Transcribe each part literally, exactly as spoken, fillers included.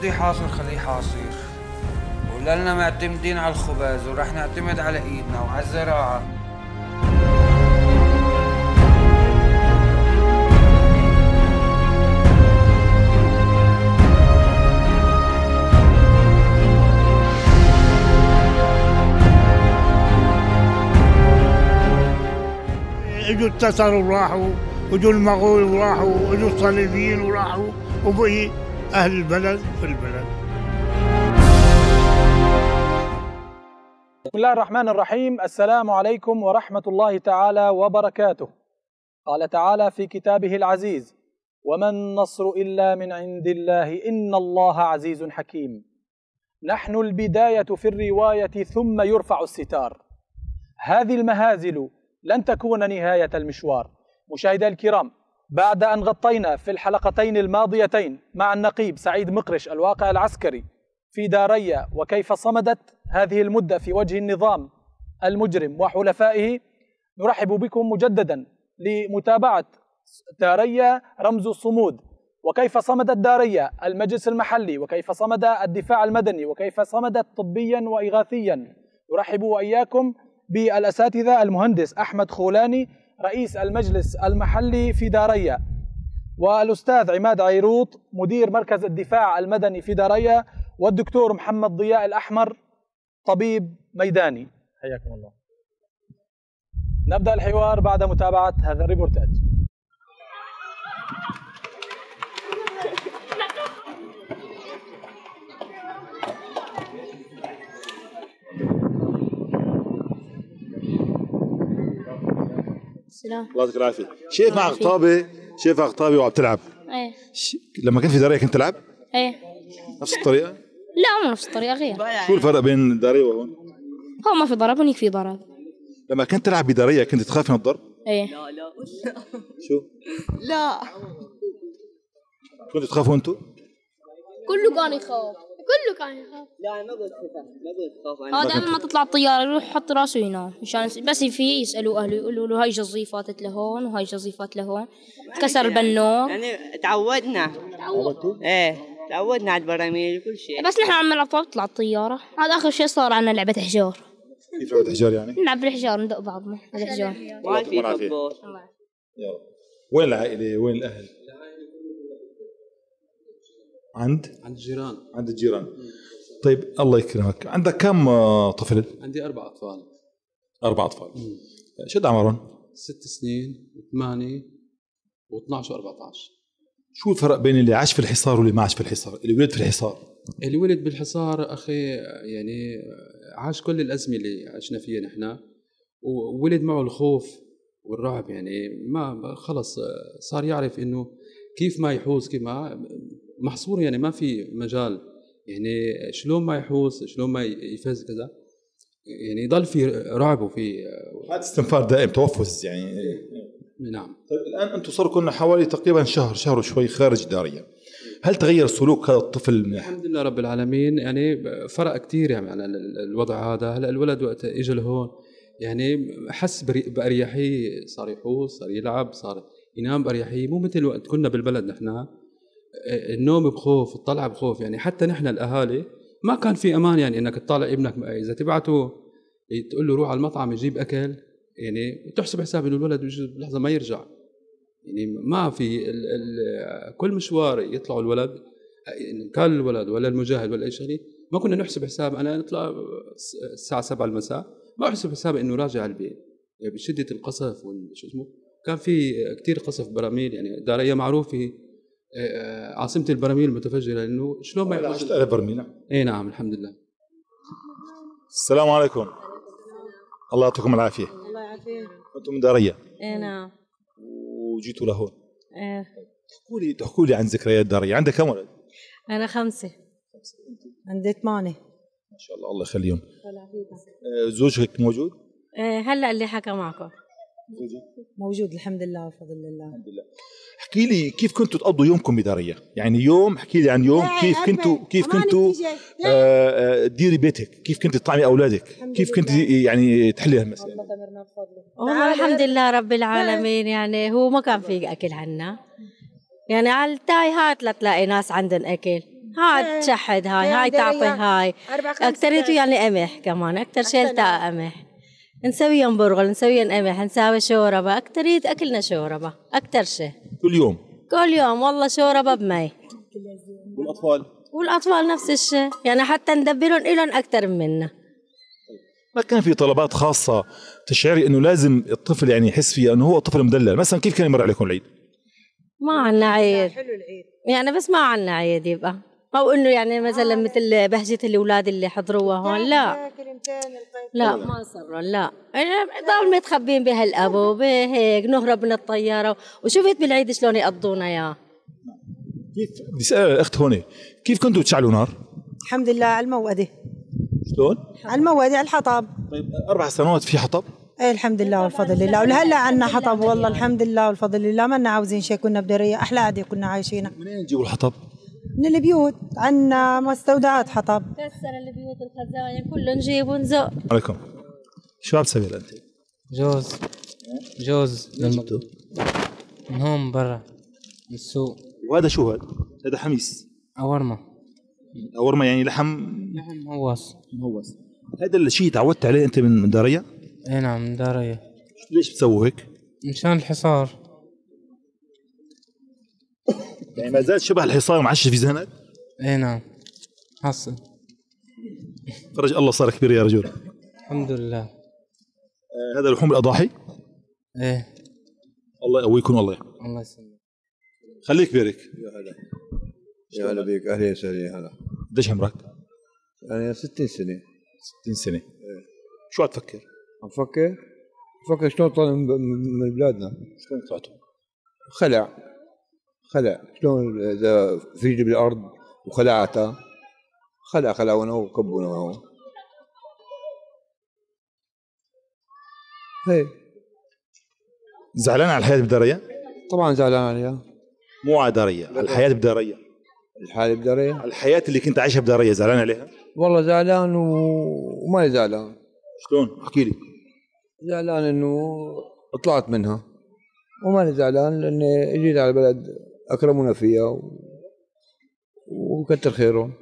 بده يحاصر خليه حاصر، ولنا معتمدين على الخبز ورح نعتمد على ايدنا وعلى الزراعة. اجوا التتر وراحوا، واجوا المغول وراحوا، واجوا الصليبيين وراحوا، وبقي اهل البلد في البلد. بسم الله الرحمن الرحيم. السلام عليكم ورحمة الله تعالى وبركاته. قال تعالى في كتابه العزيز: وما النصر إلا من عند الله إن الله عزيز حكيم. نحن البداية في الرواية ثم يرفع الستار. هذه المهازل لن تكون نهاية المشوار. مشاهدي الكرام، بعد أن غطينا في الحلقتين الماضيتين مع النقيب سعيد مقرش الواقع العسكري في داريا وكيف صمدت هذه المدة في وجه النظام المجرم وحلفائه، نرحب بكم مجددا لمتابعة داريا رمز الصمود، وكيف صمدت داريا المجلس المحلي، وكيف صمد الدفاع المدني، وكيف صمدت طبيا وإغاثيا. نرحب وإياكم بالأساتذة المهندس أحمد خولاني رئيس المجلس المحلي في داريا، والأستاذ عماد عيروط مدير مركز الدفاع المدني في داريا، والدكتور محمد ضياء الأحمر طبيب ميداني. حياكم الله. نبدأ الحوار بعد متابعة هذا الريبورتاج. السلام. الله يعطيك العافية. شايف معك طابة، شايف معك طابة وعم تلعب. ايه. ش... لما كنت في داريا كنت تلعب؟ ايه. نفس الطريقة؟ لا مو نفس الطريقة، غير. شو الفرق بين داريا وهون؟ هو ما في ضرب هونيك في ضرب. لما كنت تلعب بداريا كنت تخاف من الضرب؟ ايه. لا لا شو؟ لا كنتوا تخافوا انتوا؟ كله كان يخاف، كله كان يخاف. لا ما قلت خاف، ما قلت خاف. هذا قبل ما تطلع الطيارة يروح يحط راسه ينام مشان بس في يسألوا أهله يقولوا له هاي جزية فاتت لهون وهاي جزية فاتت لهون، تكسر البنور. يعني تعودنا. تعودتوا؟ ايه تعودنا على البراميل وكل شيء. بس نحن عم نلعب تطلع الطيارة. هذا آخر شيء صار عنا لعبة حجار. كيف لعبة حجار يعني؟ نلعب بالحجار، ندق بعضنا بالحجار. ما في فوتبول. يلا. وين العائلة؟ وين الأهل؟ عند؟ عند الجيران. عند الجيران. طيب الله يكرمك، عندك كم طفل؟ عندي أربع أطفال. أربع أطفال. شد عمرهم؟ ست سنين وثمانية واثناش وأربعة عشر. شو الفرق بين اللي عاش في الحصار واللي ما عاش في الحصار؟ اللي ولد في الحصار. اللي ولد بالحصار أخي يعني عاش كل الأزمة اللي عشنا فيها نحن، وولد معه الخوف والرعب، يعني ما خلص صار يعرف إنه كيف ما يحوز، كيف ما محصور، يعني ما في مجال، يعني شلون ما يحوز، شلون ما يفز كذا، يعني يضل في رعب وفي هذا استنفار دائم، توفز يعني. نعم. طيب الآن أنتم صار لكم حوالي تقريبا شهر شهر وشوي خارج داريا، هل تغير سلوك هذا الطفل؟ الحمد لله رب العالمين، يعني فرق كتير يعني على الوضع هذا. هلا الولد وقت اجى لهون يعني حس بأريحية، صار يحوز، صار يلعب، صار ينام بأريحية، مو مثل وقت كنا بالبلد نحن النوم بخوف، الطلعة بخوف، يعني حتى نحن الأهالي ما كان في أمان، يعني إنك تطالع ابنك إذا تبعته تقول له روح على المطعم يجيب أكل، يعني تحسب حساب إنه الولد بلحظة ما يرجع، يعني ما في ال ال كل مشوار يطلعوا الولد، كان الولد ولا المجاهد ولا أي شغله، ما كنا نحسب حساب أنا نطلع الساعة سبعة المساء ما أحسب حساب إنه راجع البيت، يعني بشدة القصف والشو اسمه، كان في كتير قصف براميل، يعني داريا معروفة عاصمة البراميل المتفجرة، لأنه شلون ما يحوز برميل. إيه نعم الحمد لله. السلام عليكم. الله يعطيكم العافية. الله يعافيك. أنتم من داريا؟ إيه نعم. وجيتوا لهون؟ إيه. تحكوا لي تحكوا لي عن ذكريات داريا. عندك كم ولد؟ أنا خمسة. عندي ثمانية. ما شاء الله الله يخليهم. زوجك موجود؟ إيه هلا اللي حكى معكم. موجود الحمد لله وفضل الله. الحمد لله. احكي لي كيف كنتوا تقضوا يومكم بداريا؟ يعني يوم احكي لي عن يوم كيف كنتوا كيف كنتوا تديري بيتك، كيف كنت تطعمي اولادك، كيف كنت يعني تحلي هالمسألة؟ والله الحمد لله رب العالمين، يعني هو ما كان في اكل عنا، يعني على التايهات لتلاقي ناس عندهم اكل، هاي تشحد هاي هاي تعطي هاي أكتريته يعني قمح كمان أكتر شيء تاع قمح نسويهم برغل نسويهم قمح نسوي شوربة أكترية أكلنا شوربة أكتر شيء كل يوم كل يوم والله شوربة بمي. والاطفال والأطفال نفس الشيء يعني حتى ندبرهم إلهم أكتر منا. ما كان في طلبات خاصة تشعري انه لازم الطفل يعني يحس فيها انه هو طفل مدلل؟ مثلا كيف كان يمر عليكم العيد؟ ما عنا عيد يعني بس ما عنا عيد يبقى أو إنه يعني مثلا مثل بهجة الأولاد اللي حضروها هون لا لا ما صاروا لا ضل متخبين بهالأبو بهيك نهرب من الطيارة. وشفت بالعيد شلون يقضونا يا كيف بدي اسال الاخت هون كيف كنتوا تشعلوا نار؟ الحمد لله على الموأدة. شلون؟ على الموأدة على الحطب. طيب اربع سنوات في حطب؟ ايه الحمد لله والفضل لله ولهلا عنا حطب والله الحمد لله والفضل لله ما لنا عاوزين شيء كنا بدرية أحلى عادي كنا عايشينها. منين تجيبوا الحطب؟ من البيوت عنا مستودعات حطب. كسر البيوت الخزاين كله نجيب ونزق. عليكم شو عم تسوي انت؟ جوز جوز للمطبخ من هون برا من السوق. وهذا شو هذا؟ هذا حميس أورمة. أورمة يعني لحم لحم مهوس. مهوس. هذا الشيء تعودت عليه انت من داريا؟ اي نعم من داريا. ليش بتسووا هيك؟ مشان الحصار. يعني ما زال شبه الحصار معش في ذهنك؟ اي نعم حصل. فرج الله صار كبير يا رجل. الحمد لله. آه هذا لحوم الاضاحي؟ ايه. الله يقويكم والله. الله يسلمك. خليك بيرك. يا هلا. يا هلا بيك اهلا وسهلا يا هلا. قديش عمرك؟ يعني ستين سنة. ستين سنة. ايه. شو عم تفكر؟ عم فكر؟ فكر شلون طلع من بلادنا؟ شلون طلعتوا؟ خلع خلع شلون اذا في بالارض وخلعتها خلع خلعونا وكبونا معه. هي زعلان على الحياة بداريا؟ طبعا زعلان عليها. مو على داريا، على الحياة بداريا. الحالة بداريا؟ على الحياة اللي كنت عايشها بداريا زعلان عليها؟ والله زعلان و... وما زعلان. شلون؟ احكي لي. زعلان انه طلعت منها وما زعلان لاني اجيت على بلد اكرمونا فيها و... وكتر خيرهم.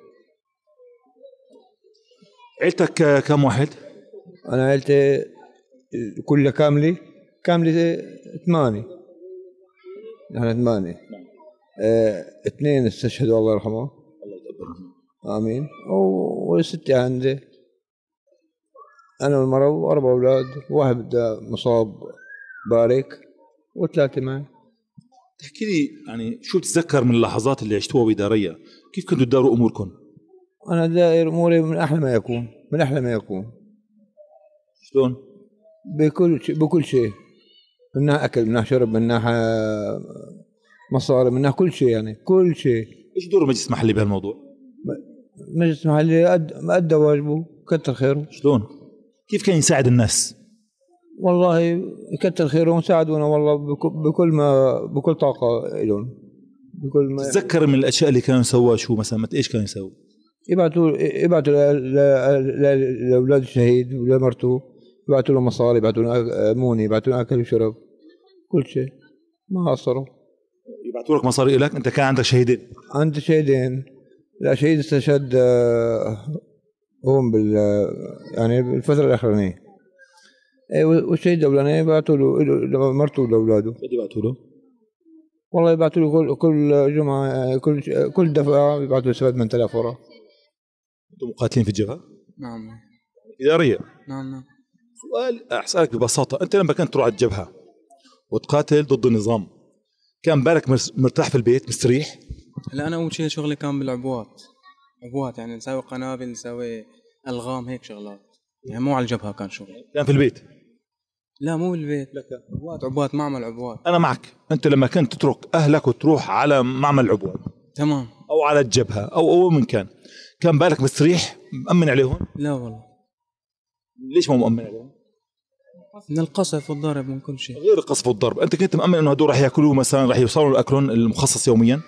عيلتك كم واحد؟ انا عيلتي كلها كامله كامله ثمانية. نحن ثمانية. اه اثنين استشهدوا الله يرحمه. الله يتقبلهم. امين. وستي عندي انا والمرأة واربع اولاد واحد مصاب بارك وثلاثه معي. تحكي لي يعني شو بتتذكر من اللحظات اللي عشتوها بداريا؟ كيف كنتوا تداروا اموركم؟ انا داير اموري من احلى ما يكون من احلى ما يكون. شلون؟ بكل شيء بكل شيء من ناحيه اكل من ناحيه شرب من ناحيه مصاري من ناحيه كل شيء يعني كل شيء. ايش دور المجلس المحلي بهالموضوع؟ المجلس المحلي ادى واجبه كتر خيره. شلون؟ كيف كان يساعد الناس؟ والله يكتر خيرهم ساعدونا والله بكل ما بكل طاقه لهم بكل ما. تتذكر من الاشياء اللي كانوا يسووها شو مثلا ايش كانوا يسووا؟ يبعثوا يبعثوا لاولاد الشهيد ولمرته يبعثوا له مصاري يبعثوا له موني يبعثوا له اكل وشرب كل شيء ما قصروا. يبعثوا لك مصاري لك؟ انت كان عندك شهيدين؟ عندي شهيدين. لا شهيد استشهد هون بال يعني بالفتره الاخرانيه. والشهيد الاولاني يبعثوا له لمرته ولاولاده. قد يبعثوا له؟ والله يبعثوا له كل كل جمعه كل كل دفعه يبعثوا له سبعة ثمانية آلاف ورا. انتم مقاتلين في الجبهه؟ نعم. اداريه؟ نعم نعم. سؤال اسالك ببساطه، انت لما كنت تروح على الجبهه وتقاتل ضد النظام كان بالك مرتاح في البيت مستريح؟ لا انا اول شيء شغلي كان بالعبوات. عبوات يعني نسوي قنابل نسوي الغام هيك شغلات يعني مو على الجبهه كان شغل. كان في البيت؟ لا مو بالبيت. لا كان عبوات عبوات معمل عبوات. انا معك. انت لما كنت تترك اهلك وتروح على معمل العبوات تمام او على الجبهه او او من كان كان بالك مستريح مأمن عليهم؟ لا والله. ليش ما مؤمن عليهم؟ من القصف والضرب من كل شيء. غير القصف والضرب، انت كنت مأمن انه هدول راح ياكلوا مثلا راح يوصلوا لاكلهم المخصص يوميا؟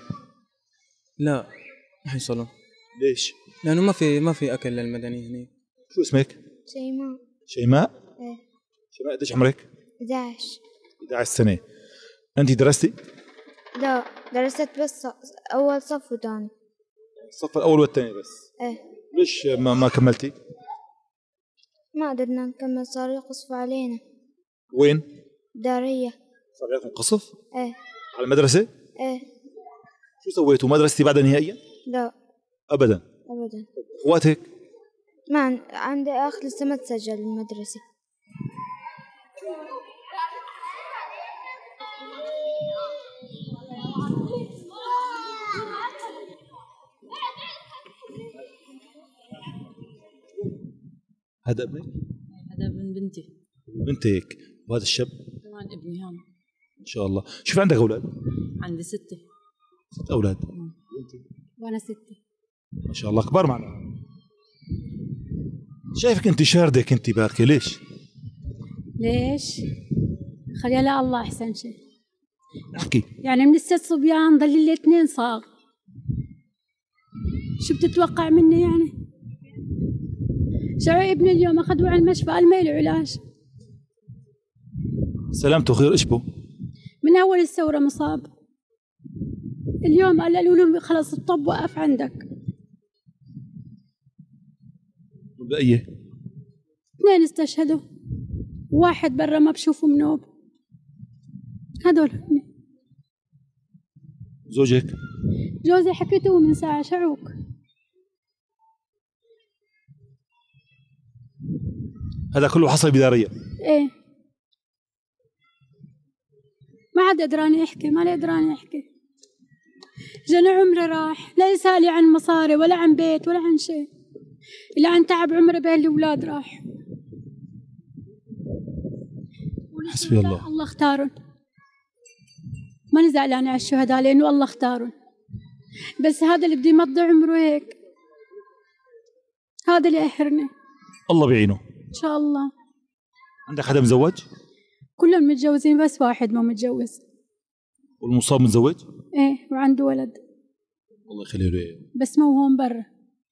لا ما حيوصلوا. ليش؟ لانه ما في ما في اكل للمدني هناك. شو اسمك؟ شيماء. شيماء؟ ايه. شيماء قديش عمرك؟ احد عشر. احد عشر سنة. انت درستي؟ لا درست بس اول صف وثاني. الصف الاول والثاني بس. ايه. ليش ما ما كملتي؟ ما قدرنا نكمل، صار يقصفوا علينا. وين؟ دارية. صار لكم قصف؟ ايه. على المدرسة؟ ايه. شو سويتوا؟ مدرستي بعدها نهائيا؟ لا. ابدا. ابدا. اخواتك؟ ما عن... عندي اخ لسه ما تسجل بالمدرسة. هذا ابنك؟ هذا ابن بنتي. بنتك. وهذا الشاب؟ كمان ابني هون. ان شاء الله. شوف عندك اولاد؟ عندي ستة. ست اولاد. وانا ستة. ما شاء الله كبار معنا. شايفك انت شاردك انت باكي، ليش؟ ليش؟ خليها لا الله احسن شيء. احكي. يعني من الست صبيان ضل لي اثنين صاغ. شو بتتوقع مني يعني؟ شعور ابني اليوم اخذوه على المشفى قال ما له علاج. سلامته خير، ايش بو؟ من اول الثوره مصاب. اليوم قالوا له خلص الطب وقف عندك. والبقيه؟ اثنين استشهدوا. واحد برا ما بشوفه منوب. هدول هن. زوجك؟ جوزي حكيته من ساعة شعوك. هذا كله حصل بدارية؟ ايه. ما عاد قدراني احكي، ما لي قدراني احكي. جنى عمري راح، لا يسالي عن مصاري ولا عن بيت ولا عن شيء. إلا عن تعب عمري بين الأولاد راح. حسبي الله. الله اختارهم. ما نزعلانة على الشهداء لأنه الله اختارهم. بس هذا اللي بده يمضي عمره هيك. هذا اللي يقهرني. الله بيعينه. إن شاء الله. عندك حدا مزوج؟ كلهم متجوزين بس واحد ما متجوز. والمصاب متزوج؟ ايه وعنده ولد. الله يخليه له اياه. بس مو هون برا.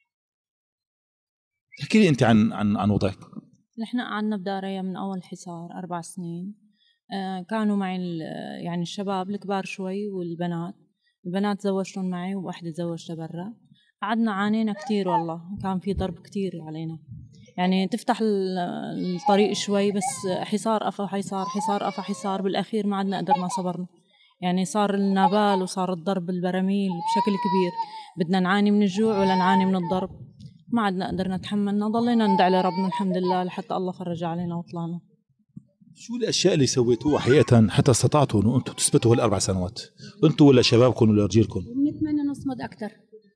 احكي لي انت عن عن عن وضعك. نحن قعدنا بداريا من اول حصار اربع سنين. آه كانوا معي يعني الشباب الكبار شوي والبنات. البنات زوجتهم معي وواحدة تزوجتها برا. قعدنا عانينا كتير والله، كان في ضرب كتير علينا. يعني تفتح الطريق شوي بس حصار قفا حصار حصار قفا حصار، بالاخير ما عدنا قدرنا صبرنا. يعني صار لنا بال وصار الضرب البراميل بشكل كبير. بدنا نعاني من الجوع ولا نعاني من الضرب؟ ما عدنا قدرنا نتحملنا، ضلينا ندعي لربنا الحمد لله لحتى الله فرج علينا وطلعنا. شو الاشياء اللي سويتوها حقيقه حتى استطعتوا انه انتم تثبتوا هالاربع سنوات؟ انتم ولا شبابكم ولا رجالكم؟ بنتمنى نصمد اكثر.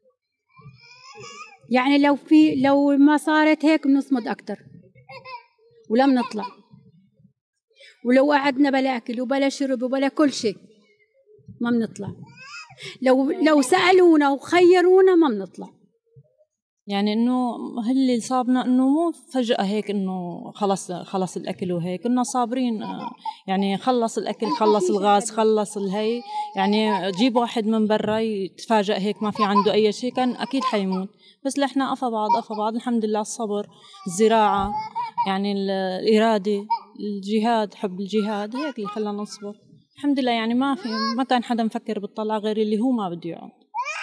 يعني لو في لو ما صارت هيك بنصمد اكثر. ولم نطلع. ولو قعدنا بلا اكل وبلا شرب وبلا كل شيء ما بنطلع. لو لو سالونا وخيرونا ما بنطلع. يعني انه اللي صابنا انه مو فجأة هيك انه خلص خلص الاكل وهيك، كنا صابرين. يعني خلص الاكل خلص الغاز خلص الهي، يعني جيب واحد من برا يتفاجأ هيك ما في عنده اي شيء كان اكيد حيموت. بس احنا قفا بعض قفا بعض الحمد لله. الصبر، الزراعة، يعني الإرادة، الجهاد، حب الجهاد، هيك اللي خلانا نصبر الحمد لله. يعني ما في ما كان حدا مفكر بالطلعة غير اللي هو ما بده يقعد.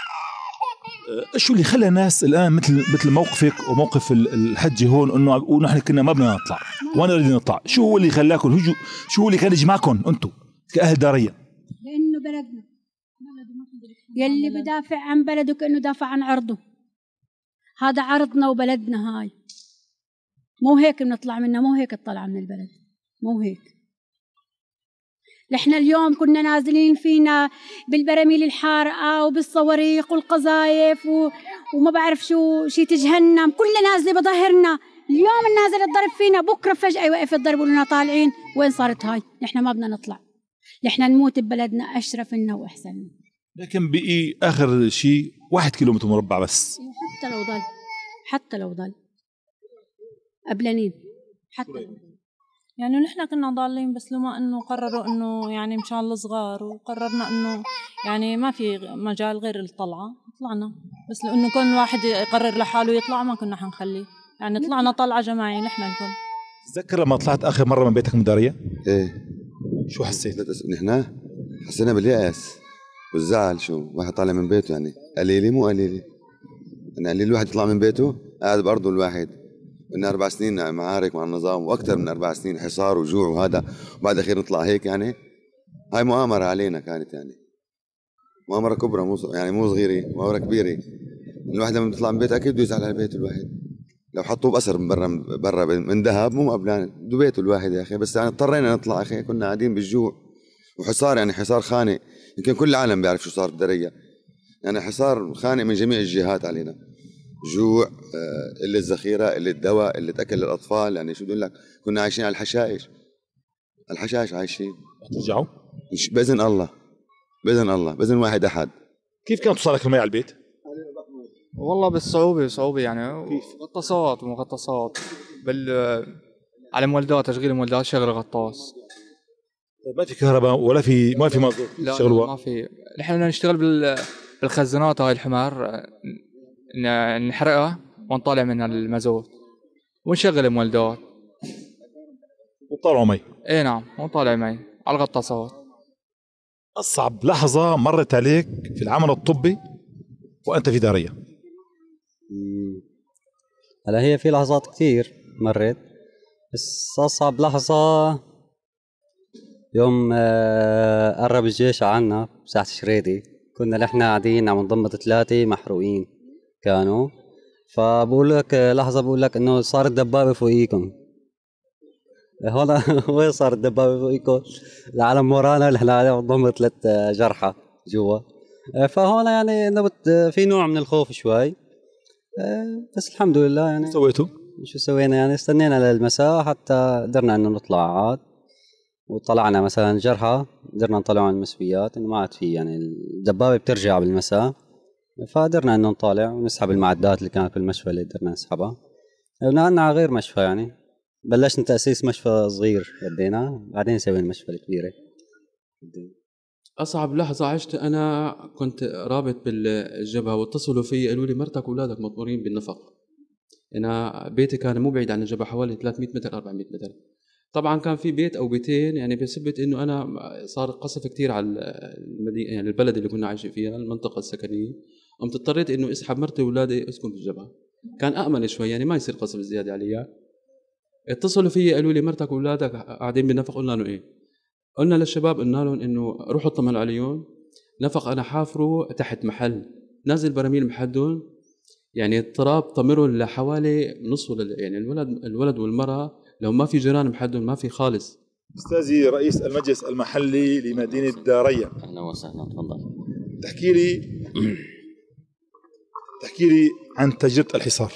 شو اللي خلى الناس الان مثل مثل موقفك وموقف الحجه هون انه ونحن كنا ما بدنا نطلع وانا اريد نطلع؟ شو هو اللي خلاكم هجوا؟ شو هو اللي كان يجمعكم انتم كاهل داريا؟ لانه بلدنا يلي بدافع عن بلده كانه دافع عن عرضه. هذا عرضنا وبلدنا هاي، مو هيك بنطلع منها، مو هيك الطلعه من البلد، مو هيك. نحن اليوم كنا نازلين فينا بالبراميل الحارقة وبالصواريخ والقذايف و... وما بعرف شو شي تجهنم، كلنا نازلة بظهرنا. اليوم نازل الضرب فينا، بكرة فجأة يوقف الضرب ولنا طالعين. وين صارت هاي؟ نحن ما بدنا نطلع، نحن نموت ببلدنا أشرف لنا وأحسن لنا. لكن بقي آخر شيء واحد كيلومتر مربع بس. حتى لو ضل حتى لو ضل قبلانين حتى لو ضل. يعني نحن كنا ضالين بس لما انه قرروا انه يعني مشان الصغار، وقررنا انه يعني ما في مجال غير الطلعه، طلعنا. بس لانه كل واحد يقرر لحاله يطلع ما كنا حنخليه، يعني طلعنا طلعه جماعيه نحن الكل. تذكر لما طلعت اخر مره من بيتك من داريا؟ ايه. شو حسيت؟ نحن حسينا باليأس والزعل. شو واحد طالع من بيته يعني قليلي مو قليلي. يعني اللي الواحد يطلع من بيته قاعد بأرضه الواحد. من أربع سنين معارك مع النظام وأكثر من أربع سنين حصار وجوع وهذا، وبعد أخير نطلع هيك. يعني هاي مؤامرة علينا كانت، يعني مؤامرة كبرى، مو يعني مو صغيرة، مؤامرة كبيرة. الواحد لما بيطلع من بيته أكيد بده يزعل على بيته الواحد. لو حطوه بأسر من برا برا من ذهب مو مقبلان، بده بيته الواحد يا أخي. بس يعني اضطرينا نطلع أخي، كنا قاعدين بالجوع وحصار، يعني حصار خانق. يمكن كل العالم بيعرف شو صار بدرية، يعني حصار خانق من جميع الجهات علينا. جوع، قلة ذخيرة، قلة دواء، قلة أكل للأطفال. يعني شو بدي أقول لك، كنا عايشين على الحشائش، الحشائش عايشين. ترجعوا؟ بإذن الله، بإذن الله، بإذن واحد أحد. كيف كانت توصلك المي على البيت؟ والله بالصعوبة صعوبة يعني. كيف؟ غطاسات ومغطاسات بال على مولدات، تشغيل مولدات، شغل غطاس. ما في كهرباء ولا في ما في مازوت تشتغلوا؟ ما في. نحن بدنا نشتغل بال... بالخزانات هاي الحمار، نحرقها ونطلع منها المازوت ونشغل مولدات. وطلعوا مي؟ ايه نعم، ونطلع مي على الغطاسات. أصعب لحظة مرت عليك في العمل الطبي وأنت في دارية؟ هلا هي في لحظات كثير مرت، بس أصعب لحظة يوم قرب الجيش عنا بساحة شريدي. كنا نحن قاعدين عم نضمد ثلاثة محروقين كانوا، فبقول لك لحظة بقول لك إنه صارت دبابة فوقيكم. هون وين صارت دبابة فوقيكم؟ العالم ورانا، نحن قاعدين عم نضمد ثلاث جرحى جوا. فهون يعني إنه في نوع من الخوف شوي، بس الحمد لله. يعني شو سويتوا؟ شو سوينا؟ يعني استنينا للمساء حتى قدرنا إنه نطلع عاد، وطلعنا مثلا جرحى قدرنا نطلعوا عن المسويات، إنه ما عاد في يعني الدبابة بترجع بالمساء، فقدرنا إنه نطالع ونسحب المعدات اللي كانت بالمشفى اللي قدرنا نسحبها. ونقلنا على غير مشفى، يعني بلشنا تأسيس مشفى صغير بدينا، بعدين سوينا المشفى الكبيرة. أصعب لحظة عشت أنا كنت رابط بالجبهة واتصلوا في قالوا لي مرتك وأولادك مطمورين بالنفق. أنا بيتي كان مو بعيد عن الجبهة، حوالي ثلاثمية متر أربعمية متر. طبعا كان في بيت أو بيتين يعني بيثبت إنه أنا صار قصف كتير على المدينة، يعني البلد اللي كنا عايشين فيها، المنطقة السكنية. قمت اضطريت إنه أسحب مرتي وأولادي أسكن في الجبهة، كان أأمن شوي يعني ما يصير قصف زيادة عليها. اتصلوا في قالوا لي مرتك وأولادك قاعدين بالنفق. قلنا له إيه؟ قلنا للشباب قلنا لهم انه روحوا اطمنوا عليهم، نفق انا حافره تحت محل، نازل براميل محدهم، يعني التراب طمره لحوالي نص يعني الولد الولد والمراه لو ما في جيران محدهم ما في خالص. استاذي رئيس المجلس المحلي لمدينه دارية، اهلا وسهلا، تفضل. تحكي لي تحكي لي عن تجربه الحصار.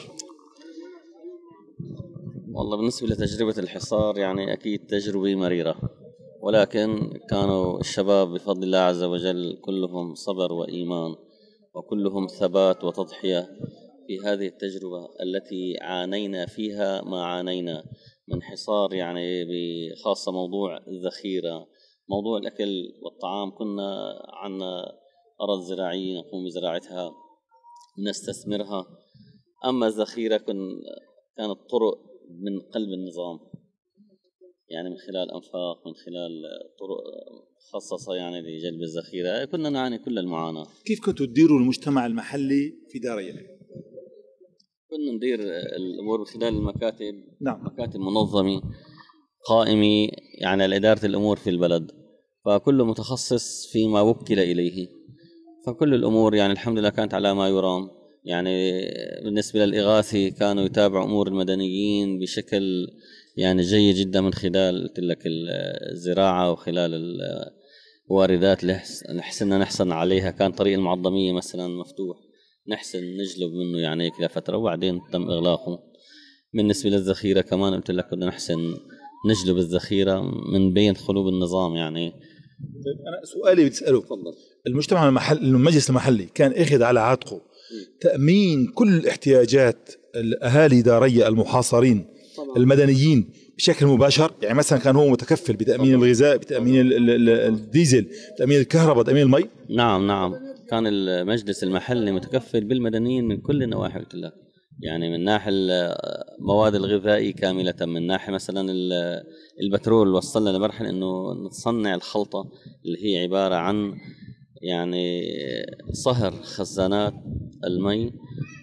والله بالنسبه لتجربه الحصار يعني اكيد تجربه مريره، ولكن كانوا الشباب بفضل الله عز وجل كلهم صبر وإيمان، وكلهم ثبات وتضحية في هذه التجربة التي عانينا فيها ما عانينا من حصار، يعني بخاصة موضوع الذخيرة، موضوع الأكل والطعام. كنا عنا أرض زراعية نقوم بزراعتها نستثمرها، أما الذخيرة كانت طرق من قلب النظام، يعني من خلال أنفاق، من خلال طرق مخصصة يعني لجلب الذخيرة. كنا نعاني كل المعاناة. كيف كنتوا تديروا المجتمع المحلي في دارية؟ كنا ندير الأمور من خلال المكاتب. نعم. مكاتب منظمة قائمة يعني على إدارة الأمور في البلد، فكل متخصص فيما وكل إليه، فكل الأمور يعني الحمد لله كانت على ما يرام. يعني بالنسبة للإغاثة كانوا يتابعوا أمور المدنيين بشكل يعني جيد جدا من خلال قلت لك الزراعة وخلال الواردات اللي حسنا نحصل عليها. كان طريق المعظمية مثلا مفتوح، نحسن نجلب منه يعني كلا فترة، وبعدين تم إغلاقه. بالنسبة للذخيرة كمان قلت لك كنا نحسن نجلب الذخيرة من بين خلوب النظام. يعني أنا سؤالي بتسأله، المجتمع المحل المجلس المحلي كان أخذ على عاتقه تأمين كل احتياجات الأهالي دارية المحاصرين طبعا. المدنيين بشكل مباشر، يعني مثلا كان هو متكفل بتأمين طبعا. الغذاء، بتأمين الديزل، بتأمين الكهرباء، بتأمين المي. نعم نعم، كان المجلس المحلي متكفل بالمدنيين من كل النواحي قلت لك، يعني من ناحية المواد الغذائية كاملة، من ناحية مثلا البترول وصلنا لمرحلة انه نصنع الخلطة اللي هي عبارة عن يعني صهر خزانات المي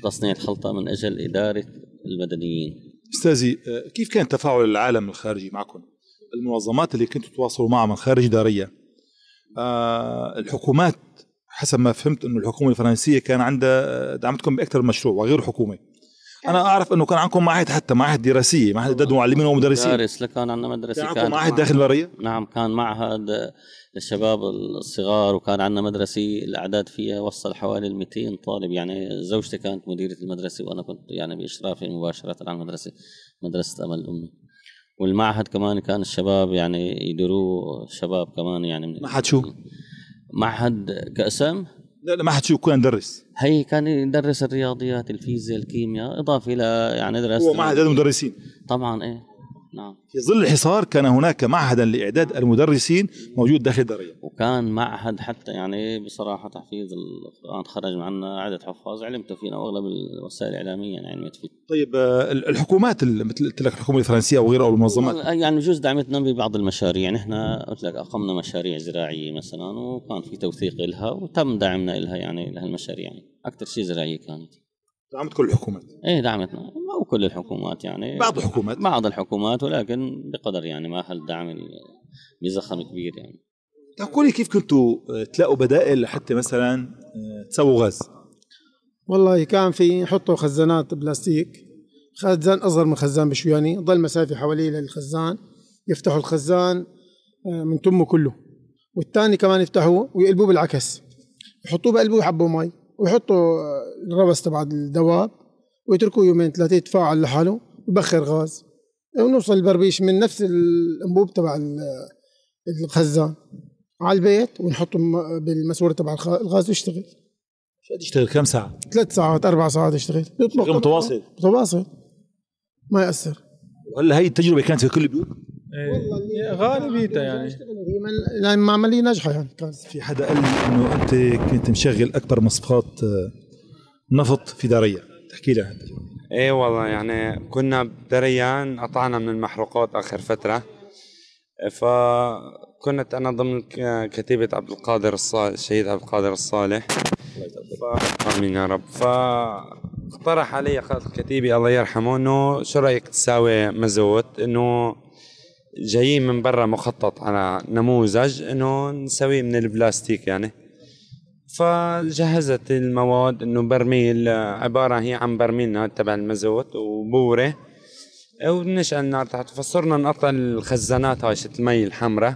تصنيع الخلطة من أجل إدارة المدنيين. أستاذي، كيف كان تفاعل العالم الخارجي معكم؟ المنظمات اللي كنتوا تواصلوا معها من خارج دارية، آه الحكومات حسب ما فهمت انه الحكومه الفرنسيه كان عندها دعمتكم باكثر من مشروع وغير حكومي. انا اعرف انه كان عندكم معاهد، حتى معاهد دراسيه، معاهد اعداد معلمين ومدرسين. مدارس، كان عندنا مدرسه، كان عندكم معاهد داخل البريه؟ نعم، كان معهد للشباب الصغار، وكان عندنا مدرسه الاعداد فيها وصل حوالي مئتين طالب. يعني زوجتي كانت مديره المدرسه وانا كنت يعني باشرافي مباشره على المدرسه، مدرسه امل امي. والمعهد كمان كان الشباب يعني يديروه شباب كمان. يعني معهد شو؟ معهد كاسم؟ لا لا، معهد شو كنا ندرس؟ هي كان يدرس الرياضيات، الفيزياء، الكيمياء، اضافه الى يعني دراسه. هو معهد المدرسين؟ طبعا ايه، نعم. في ظل الحصار كان هناك معهدا لاعداد المدرسين موجود داخل الدريه، وكان معهد حتى يعني بصراحه تحفيظ القران، خرج معنا عده حفاظ علمت فينا واغلب الوسائل الاعلاميه يعني علمت فيه. طيب الحكومات مثل قلت لك الحكومه الفرنسيه او غيرها او المنظمات يعني بجوز دعمتنا ببعض المشاريع. يعني احنا قلت لك اقمنا مشاريع زراعيه مثلا، وكان في توثيق لها وتم دعمنا لها يعني لهالمشاريع. يعني اكثر شيء زراعيه كانت. دعمت كل الحكومات؟ ايه دعمتنا، مو كل الحكومات يعني، بعض الحكومات بعض الحكومات، ولكن بقدر يعني ما هالدعم بزخم كبير. يعني تحكوا لي كيف كنتوا تلاقوا بدائل لحتى مثلا تسووا غاز؟ والله كان في نحطوا خزانات بلاستيك، خزان اصغر من خزان بشوياني، ضل مسافه حواليه للخزان، يفتحوا الخزان من تمه كله، والثاني كمان يفتحوه ويقلبوه بالعكس، يحطوه بقلبه ويحبوا مي، ويحطوا الربس تبع الدواب ويتركوه يومين ثلاثه يتفاعل لحاله ويبخر غاز، ونوصل البربيش من نفس الانبوب تبع الخزان على البيت، ونحطه بالماسوره تبع الغاز ويشتغل. شو يشتغل كم ساعه؟ ثلاث ساعات اربع ساعات يشتغل، يطلق متواصل متواصل ما يأثر. وهلا هي التجربه كانت في كل البيوت؟ والله غالبيتها يعني يعني عمليه ناجحه. يعني كان في حدا قال لي انه انت كنت مشغل اكبر مصفات نفط في دارية، تحكي لي عنها. ايه والله، يعني كنا بدريان قطعنا من المحروقات اخر فتره، فكنت انا ضمن كتيبه عبد القادر الصالح، الشهيد عبد القادر الصالح، امين يا رب. فاقترح علي قائد الكتيبه الله يرحمه انه شو رايك تساوي مزوت، انه جايين من برا مخطط على نموذج انه نسويه من البلاستيك يعني. فجهزت المواد، انه برميل عباره هي عن برميل تبع المزوت وبوره، ونشعل النار تحت. فصرنا نقطع الخزانات هاي شت المي الحمراء،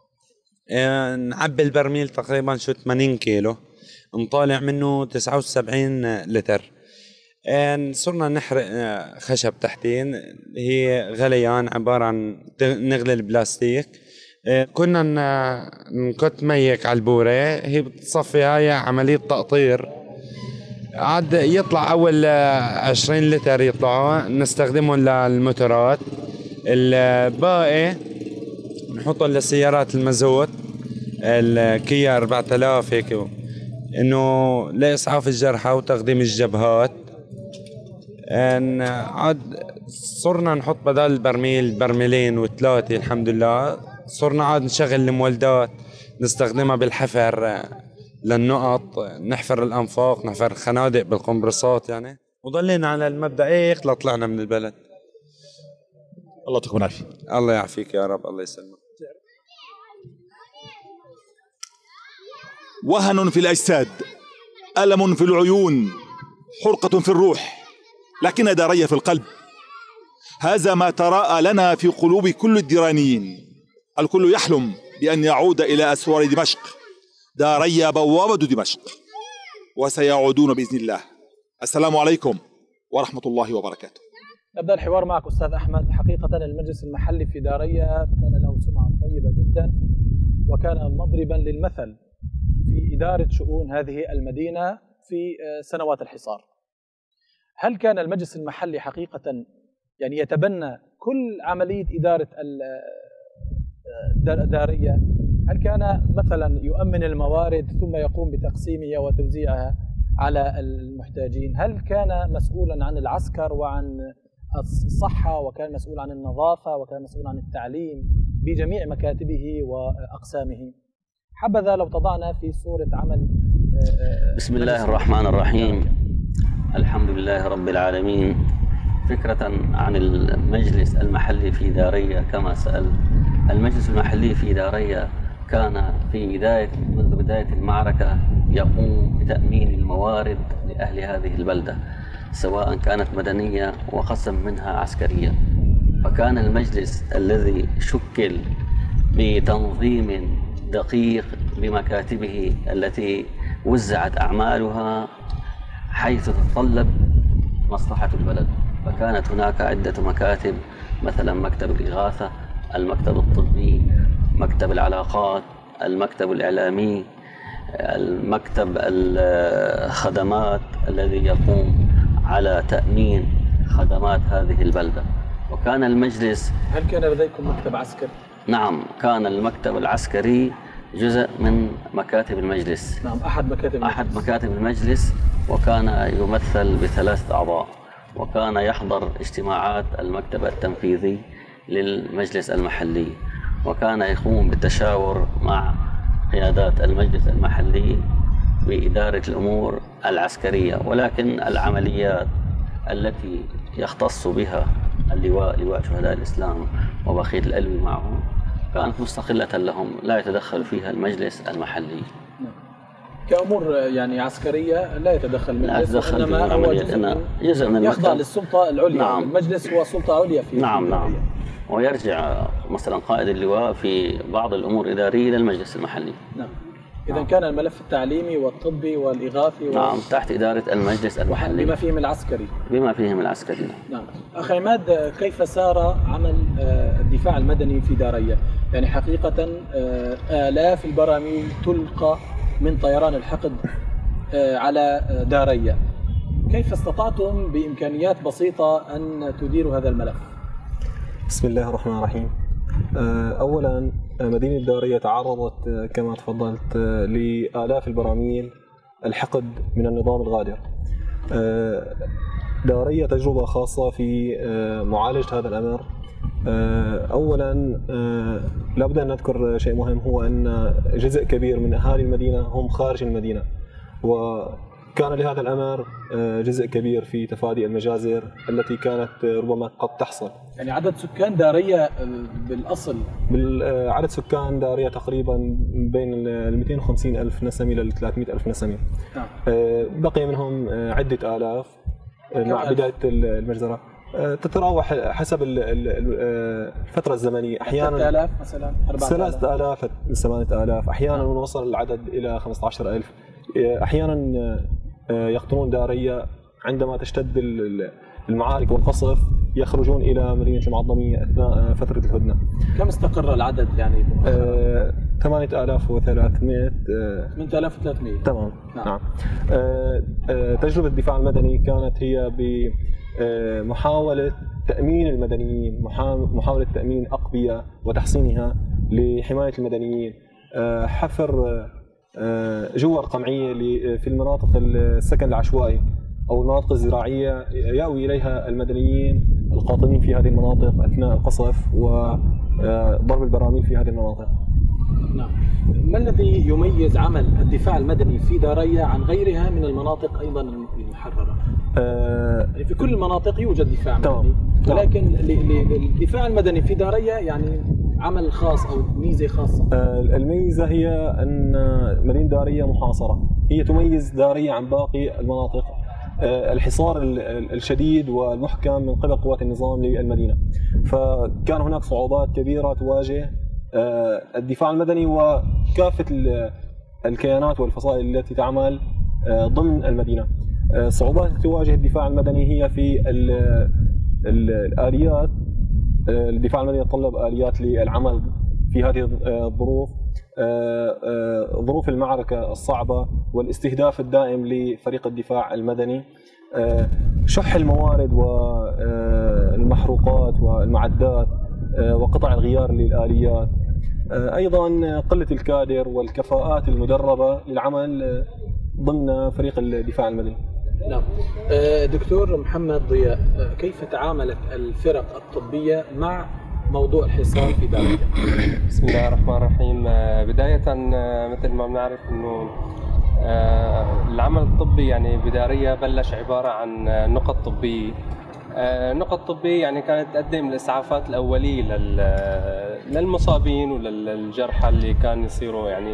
نعبي البرميل تقريبا شو ثمانين كيلو، نطالع منه تسعة وسبعين لتر. صرنا نحرق خشب تحتين، هي غليان عباره عن نغلي البلاستيك. كنا نكت ميك على البوره، هي بتصفي، هاي عمليه تقطير. عاد يطلع اول عشرين لتر يطلعوا نستخدمهم للموتورات، الباقي نحطهم لسيارات المازوت، الكيا أربعة آلاف هيك، انه لاسعاف الجرحى وتقديم الجبهات. ان عاد صرنا نحط بدل البرميل برميلين وثلاثه الحمد لله. صرنا عاد نشغل المولدات نستخدمها بالحفر للنقط، نحفر الانفاق، نحفر خنادق بالقمبرصات يعني، وضلينا على المبدا هيك لطلعنا من البلد. الله يعطيكم العافيه. الله يعافيك يا رب، الله يسلمك. وهن في الاجساد، الم في العيون، حرقه في الروح، لكن دارية في القلب. هذا ما تراءى لنا في قلوب كل الديرانيين. الكل يحلم بأن يعود إلى أسوار دمشق. دارية بوابة دمشق، وسيعودون بإذن الله. السلام عليكم ورحمة الله وبركاته. نبدأ الحوار معك أستاذ أحمد. حقيقة المجلس المحلي في دارية كان له سمعة طيبة جدا، وكان مضربا للمثل في إدارة شؤون هذه المدينة في سنوات الحصار. هل كان المجلس المحلي حقيقة يعني يتبنى كل عملية إدارة الدارية؟ هل كان مثلا يؤمن الموارد ثم يقوم بتقسيمها وتوزيعها على المحتاجين؟ هل كان مسؤولا عن العسكر وعن الصحة، وكان مسؤول عن النظافة، وكان مسؤول عن التعليم بجميع مكاتبه وأقسامه؟ حبذا لو تضعنا في صورة عمل. بسم الله الرحمن الرحيم. الحمد لله رب العالمين. فكرة عن المجلس المحلي في دارية كما سأل. المجلس المحلي في دارية كان في بداية منذ بداية المعركة يقوم بتأمين الموارد لأهل هذه البلدة، سواء كانت مدنية وقسم منها عسكرية. فكان المجلس الذي شكل بتنظيم دقيق بمكاتبه التي وزعت أعمالها حيث تتطلب مصلحة البلد. فكانت هناك عدة مكاتب، مثلا مكتب الإغاثة، المكتب الطبي، مكتب العلاقات، المكتب الإعلامي، المكتب الخدمات الذي يقوم على تأمين خدمات هذه البلدة. وكان المجلس. هل كان لديكم مكتب عسكري؟ نعم، كان المكتب العسكري جزء من مكاتب المجلس. نعم، أحد مكاتب المجلس. أحد مكاتب المجلس، وكان يمثل بثلاثة أعضاء، وكان يحضر اجتماعات المكتب التنفيذي للمجلس المحلي، وكان يقوم بالتشاور مع قيادات المجلس المحلي بإدارة الأمور العسكرية. ولكن العمليات التي يختص بها اللواء لواء شهداء الإسلام وبقية الألوي معه كانت مستقلة لهم، لا يتدخل فيها المجلس المحلي. كأمور يعني عسكرية لا يتدخل المجلس، لا يتدخل إنما هو جزء من, جزء من يخضع للسلطة العليا. نعم. المجلس هو سلطة عليا في نعم نعم ويرجع مثلا قائد اللواء في بعض الأمور الإدارية للمجلس المحلي. نعم. إذا نعم. كان الملف التعليمي والطبي والإغاثي و... نعم تحت إدارة المجلس المحلي بما فيهم العسكري. بما فيهم العسكري. نعم. أخي عماد، كيف سار عمل الدفاع المدني في دارية؟ يعني حقيقة آلاف البراميل تلقى من طيران الحقد على دارية. كيف استطعتم بإمكانيات بسيطة أن تديروا هذا الملف؟ بسم الله الرحمن الرحيم. أولا مدينة دارية تعرضت كما تفضلت لآلاف البراميل الحقد من النظام الغادر. دارية تجربة خاصة في معالجة هذا الأمر. أولا لابد أن نذكر شيء مهم، هو أن جزء كبير من أهالي المدينة هم خارج المدينة، وكان لهذا الأمر جزء كبير في تفادي المجازر التي كانت ربما قد تحصل. يعني عدد سكان دارية بالأصل عدد سكان دارية تقريبا بين ال مئتين وخمسين ألف نسمة إلى ثلاثمئة ألف نسمة. نعم. بقي منهم عدة آلاف مع بداية المجزرة، تتراوح حسب الفترة الزمنية. أحيانا ثلاثة آلاف مثلا، ثلاثة آلاف من ثمانية آلاف، أحيانا وصل العدد إلى خمسة عشر ألف. أحيانا يقطنون دارية عندما تشتد المعارك والقصف، يخرجون إلى مدينة جمعة الضمية أثناء فترة الهدنة. كم استقر العدد يعني؟ ثمانية آلاف وثلاثمئة. ثمانية آلاف وثلاثمئة. تمام. نعم. نعم. تجربة الدفاع المدني كانت هي بمحاولة تأمين المدنيين، محاولة تأمين أقبية وتحصينها لحماية المدنيين، حفر جوار قمعية في المناطق السكن العشوائي أو المناطق الزراعية يأوي إليها المدنيين القاطنين في هذه المناطق أثناء القصف وضرب البراميل في هذه المناطق. نعم. ما الذي يميز عمل الدفاع المدني في دارية عن غيرها من المناطق أيضا المحررة؟ أه يعني في كل المناطق يوجد دفاع مدني، ولكن للدفاع المدني في دارية يعني عمل خاص أو ميزة خاصة. أه الميزة هي أن مدينة دارية محاصرة، هي تميز دارية عن باقي المناطق. أه الحصار الشديد والمحكم من قبل قوات النظام للمدينة، فكان هناك صعوبات كبيرة تواجه الدفاع المدني وكافة الكيانات والفصائل التي تعمل ضمن المدينة. صعوبات تواجه الدفاع المدني هي في الآليات. الدفاع المدني يتطلب آليات للعمل في هذه الظروف، ظروف المعركة الصعبة والاستهداف الدائم لفريق الدفاع المدني، شح الموارد والمحروقات والمعدات وقطع الغيار للآليات، أيضا قلة الكادر والكفاءات المدربة للعمل ضمن فريق الدفاع المدني. نعم. دكتور محمد ضياء، كيف تعاملت الفرق الطبية مع موضوع الحصار في دارية؟ بسم الله الرحمن الرحيم. بداية مثل ما بنعرف أنه العمل الطبي يعني بدارية بلش عبارة عن نقط طبية. نقط طبية يعني كانت تقدم الإسعافات الأولية للمصابين وللجرحى اللي كان يصيروا يعني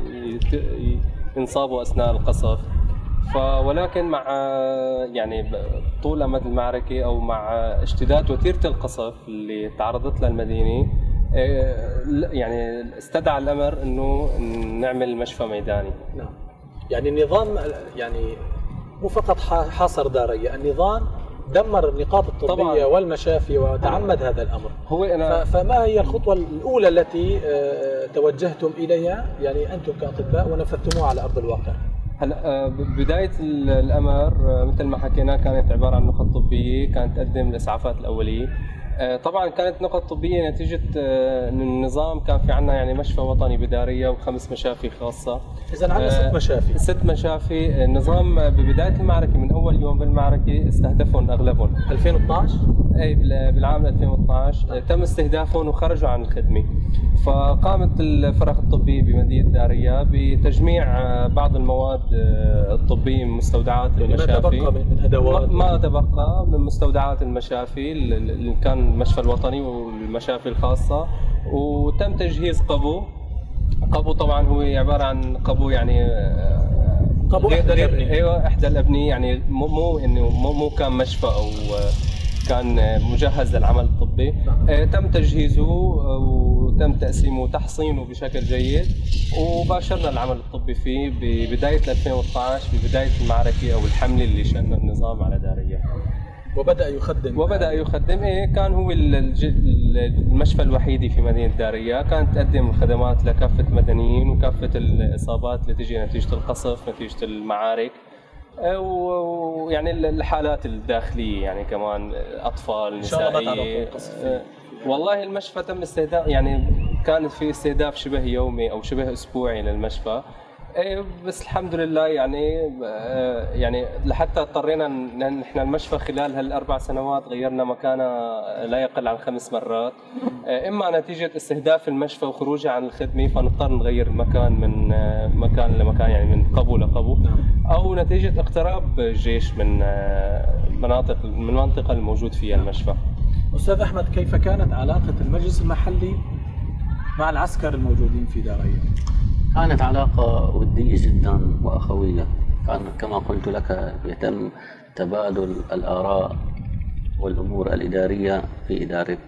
ينصابوا أثناء القصف. ولكن مع يعني طول أمد المعركة أو مع اشتداد وتيرة القصف اللي تعرضت لها المدينة يعني استدعى الأمر إنه نعمل مشفى ميداني. نعم. يعني النظام يعني مو فقط حاصر دارية، النظام دمر النقاط الطبية طبعاً والمشافي وتعمد هذا الأمر. هو أنا فما هي الخطوة الأولى التي توجهتم إليها يعني أنتم كأطباء ونفذتموها على أرض الواقع؟ هلا بداية الأمر مثل ما حكينا كانت عبارة عن نقط طبية كانت تقدم الإسعافات الأولية. طبعا كانت نقط طبية نتيجة أن النظام كان في عنا يعني مشفى وطني بدارية وخمس مشافي خاصة. إذا عندنا ست مشافي. ست مشافي. النظام ببداية المعركة من أول يوم بالمعركة استهدفهم أغلبهم. ألفين واثناشر؟ أي بالعام ألفين واثناشر تم استهدافهم وخرجوا عن الخدمة. فقامت الفرق الطبية بمدينة دارية بتجميع بعض المواد الطبية من مستودعات المشافي. ما تبقى من أدوات؟ ما تبقى من مستودعات المشافي اللي كان المشفى الوطني والمشافي الخاصة. وتم تجهيز قبو. قبو طبعا هو عبارة عن قبو يعني قبو إحدى الأبنية. ايوه إحدى الأبنية يعني مو مو إنه مو, مو كان مشفى أو كان مجهز للعمل الطبي. تم تجهيزه وتم تقسيمه وتحصينه بشكل جيد وباشرنا العمل الطبي فيه ببداية ألفين واثناشر ببداية المعركة أو الحملة اللي شنها النظام على دارية. وبدأ يخدم وبدأ يخدم إيه كان هو المشفى الوحيد في مدينة دارية كانت تقدم الخدمات لكافة المدنيين وكافة الإصابات اللي تجي نتيجة القصف نتيجة المعارك ويعني الحالات الداخلية يعني كمان أطفال نسائية. والله المشفى تم استهداف يعني كانت في استهداف شبه يومي أو شبه أسبوعي للمشفى. بس الحمد لله يعني يعني لحتى اضطرينا نحن المشفى خلال هالاربع سنوات غيرنا مكانه لا يقل عن خمس مرات. اما نتيجه استهداف المشفى وخروجه عن الخدمه فنضطر نغير المكان من مكان لمكان يعني من قبو لقبو او نتيجه اقتراب الجيش من مناطق من المنطقه الموجود فيها المشفى. استاذ احمد كيف كانت علاقه المجلس المحلي مع العسكر الموجودين في دارية؟ كانت علاقة ودية جدا وأخوية. كان كما قلت لك يتم تبادل الآراء والأمور الإدارية في إدارة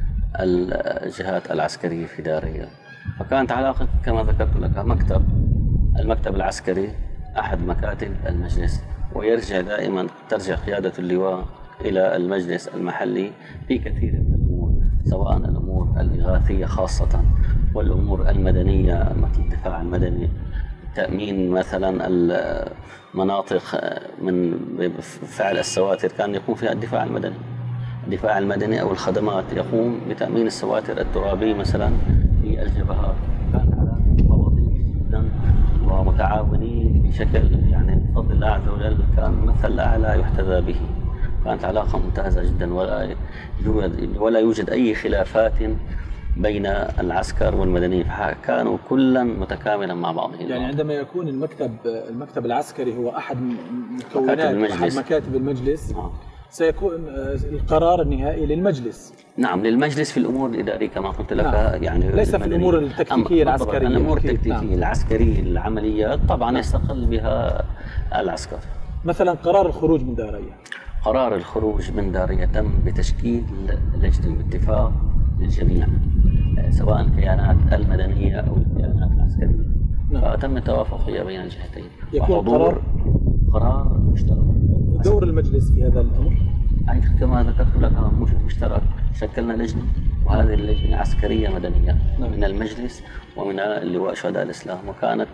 الجهات العسكرية في دارية. فكانت علاقة كما ذكرت لك مكتب المكتب العسكري أحد مكاتب المجلس، ويرجع دائما ترجع قيادة اللواء إلى المجلس المحلي في كثير من الأمور، سواء الأمور الإغاثية خاصة والأمور المدنية مثل الدفاع المدني، تأمين مثلا المناطق من فعل السواتر كان يقوم فيها الدفاع المدني. الدفاع المدني أو الخدمات يقوم بتأمين السواتر الترابية مثلا في الجبهات. كان على مواضيع جدا ومتعاونين بشكل يعني بفضل الله عز وجل كان مثل أعلى يحتذى به. كانت علاقة ممتازة جدا ولا يوجد ولا يوجد أي خلافات بين العسكر والمدنيين، كانوا كلا متكاملا مع بعضهم. يعني عندما يكون المكتب المكتب العسكري هو أحد مكونات أحد مكاتب المجلس آه. سيكون القرار النهائي للمجلس. نعم للمجلس في الأمور الإدارية كما قلت لك. نعم. يعني ليس في الأمور التكتيكية العسكرية. الأمور التكتيكية نعم. العسكرية العمليات طبعا نعم. يستقل بها العسكر. مثلا قرار الخروج من دارية. قرار الخروج من دارية تم بتشكيل لجنة الاتفاق للجميع سواء الكيانات المدنية أو الكيانات العسكرية. نعم. فتم التوافق بين الجهتين. يكون قرار قرار مشترك. دور المجلس في هذا الأمر؟ أي كما ذكرت لك مشترك. شكلنا لجنة وهذه اللجنة عسكرية مدنية نعم. من المجلس ومن اللواء شهداء الإسلام، وكانت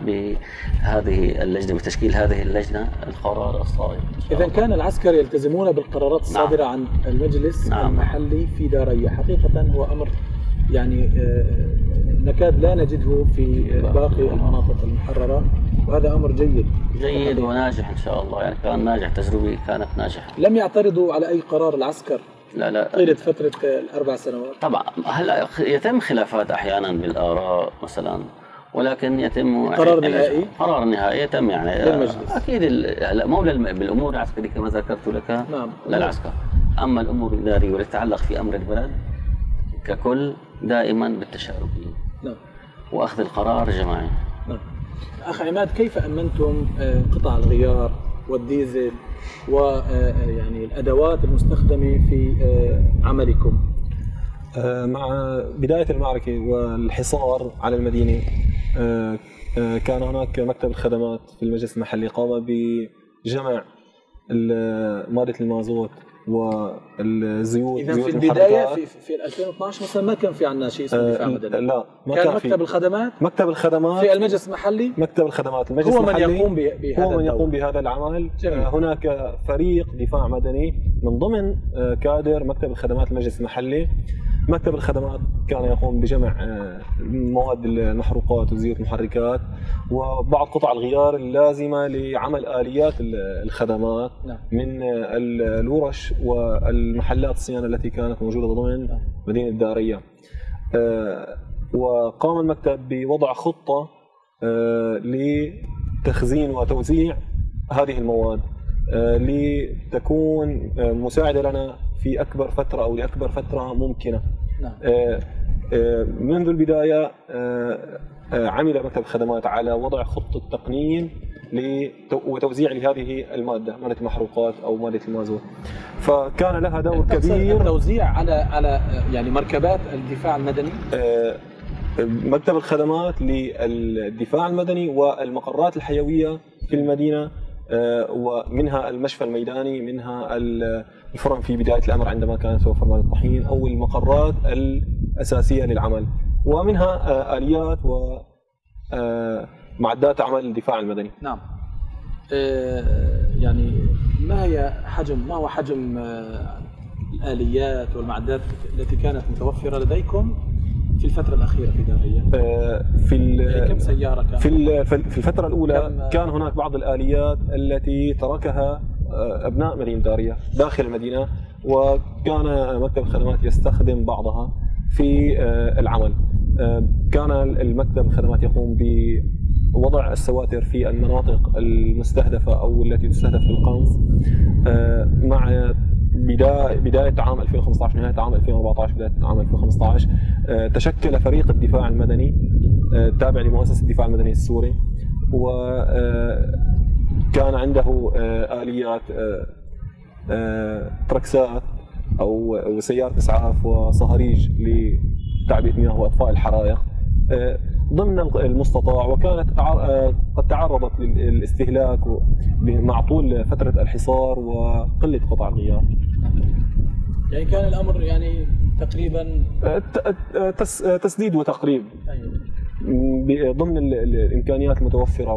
بهذه اللجنة بتشكيل هذه اللجنة القرار الصائب. إذا كان العسكر يلتزمون بالقرارات الصادرة نعم. عن المجلس نعم. المحلي في دارية، حقيقة هو أمر يعني نكاد لا نجده في باقي المناطق المحررة، وهذا أمر جيد جيد وناجح إن شاء الله. يعني كان ناجح، تجربة كانت ناجحة. لم يعترضوا على أي قرار العسكر لا لا طيلة فترة الأربع سنوات؟ طبعا هلا يتم خلافات أحيانا بالآراء مثلا، ولكن يتم قرار نهائي قرار نهائي يتم يعني للمجلس. اكيد هلا مو بالامور العسكريه كما ذكرت لك نعم. للعسكر، اما الامور الاداريه والتي تتعلق في امر البلد ككل دائما بالتشاركيه نعم. واخذ القرار جماعي. نعم. اخ عماد، كيف امنتم قطع الغيار والديزل ويعني الادوات المستخدمه في عملكم؟ مع بدايه المعركه والحصار على المدينه كان هناك مكتب الخدمات في المجلس المحلي قام بجمع ماده المازوت والزيوت. اذا في البدايه في في ألفين واثناشر مثلا ما كان في عندنا شيء اسمه دفاع مدني. لا ما كان, كان مكتب في. الخدمات مكتب الخدمات في المجلس المحلي. مكتب الخدمات المجلس هو المحلي من يقوم بهذا هو من يقوم بهذا العمل. جميل. هناك فريق دفاع مدني من ضمن كادر مكتب الخدمات المجلس المحلي. مكتب الخدمات كان يقوم بجمع مواد المحروقات وزيوت المحركات وبعض قطع الغيار اللازمه لعمل اليات الخدمات. نعم. من الورش والمحلات الصيانه التي كانت موجوده ضمن مدينه الداريه. وقام المكتب بوضع خطه لتخزين وتوزيع هذه المواد لتكون مساعده لنا في اكبر فتره او لاكبر فتره ممكنه. نعم. منذ البدايه عمل مكتب الخدمات على وضع خطه تقنين وتوزيع لهذه الماده، ماده المحروقات او ماده المازوت. فكان لها دور كبير. التوزيع على على يعني مركبات الدفاع المدني. مكتب الخدمات للدفاع المدني والمقرات الحيويه في المدينه، ومنها المشفى الميداني، منها الفرن في بدايه الامر عندما كانت توفر ماده الطحين، او المقرات الاساسيه للعمل، ومنها اليات ومعدات عمل الدفاع المدني. نعم. يعني ما هي حجم ما هو حجم الاليات والمعدات التي كانت متوفره لديكم في الفترة الأخيرة في دارية؟ في كم سيارة كان؟ في في الفترة الأولى كان هناك بعض الآليات التي تركها أبناء مدينة دارية داخل المدينة، وكان مكتب الخدمات يستخدم بعضها في العمل. كان المكتب الخدمات يقوم بوضع السواتر في المناطق المستهدفة أو التي تستهدف بالقنص. مع بداية بداية عام ألفين وخمسة عشر، نهاية عام ألفين وأربعة عشر، بداية عام ألفين وخمسة عشر، تشكل فريق الدفاع المدني تابع لمؤسسة الدفاع المدني السوري، وكان عنده آليات تركسات أو سيارة إسعاف وصهاريج لتعبئة مياه وإطفاء الحرائق ضمن المستطاع، وكانت قد تعرضت للاستهلاك مع طول فترة الحصار وقلة قطع الغيار. يعني كان الأمر يعني تقريبا تسديد وتقريب ضمن الإمكانيات المتوفرة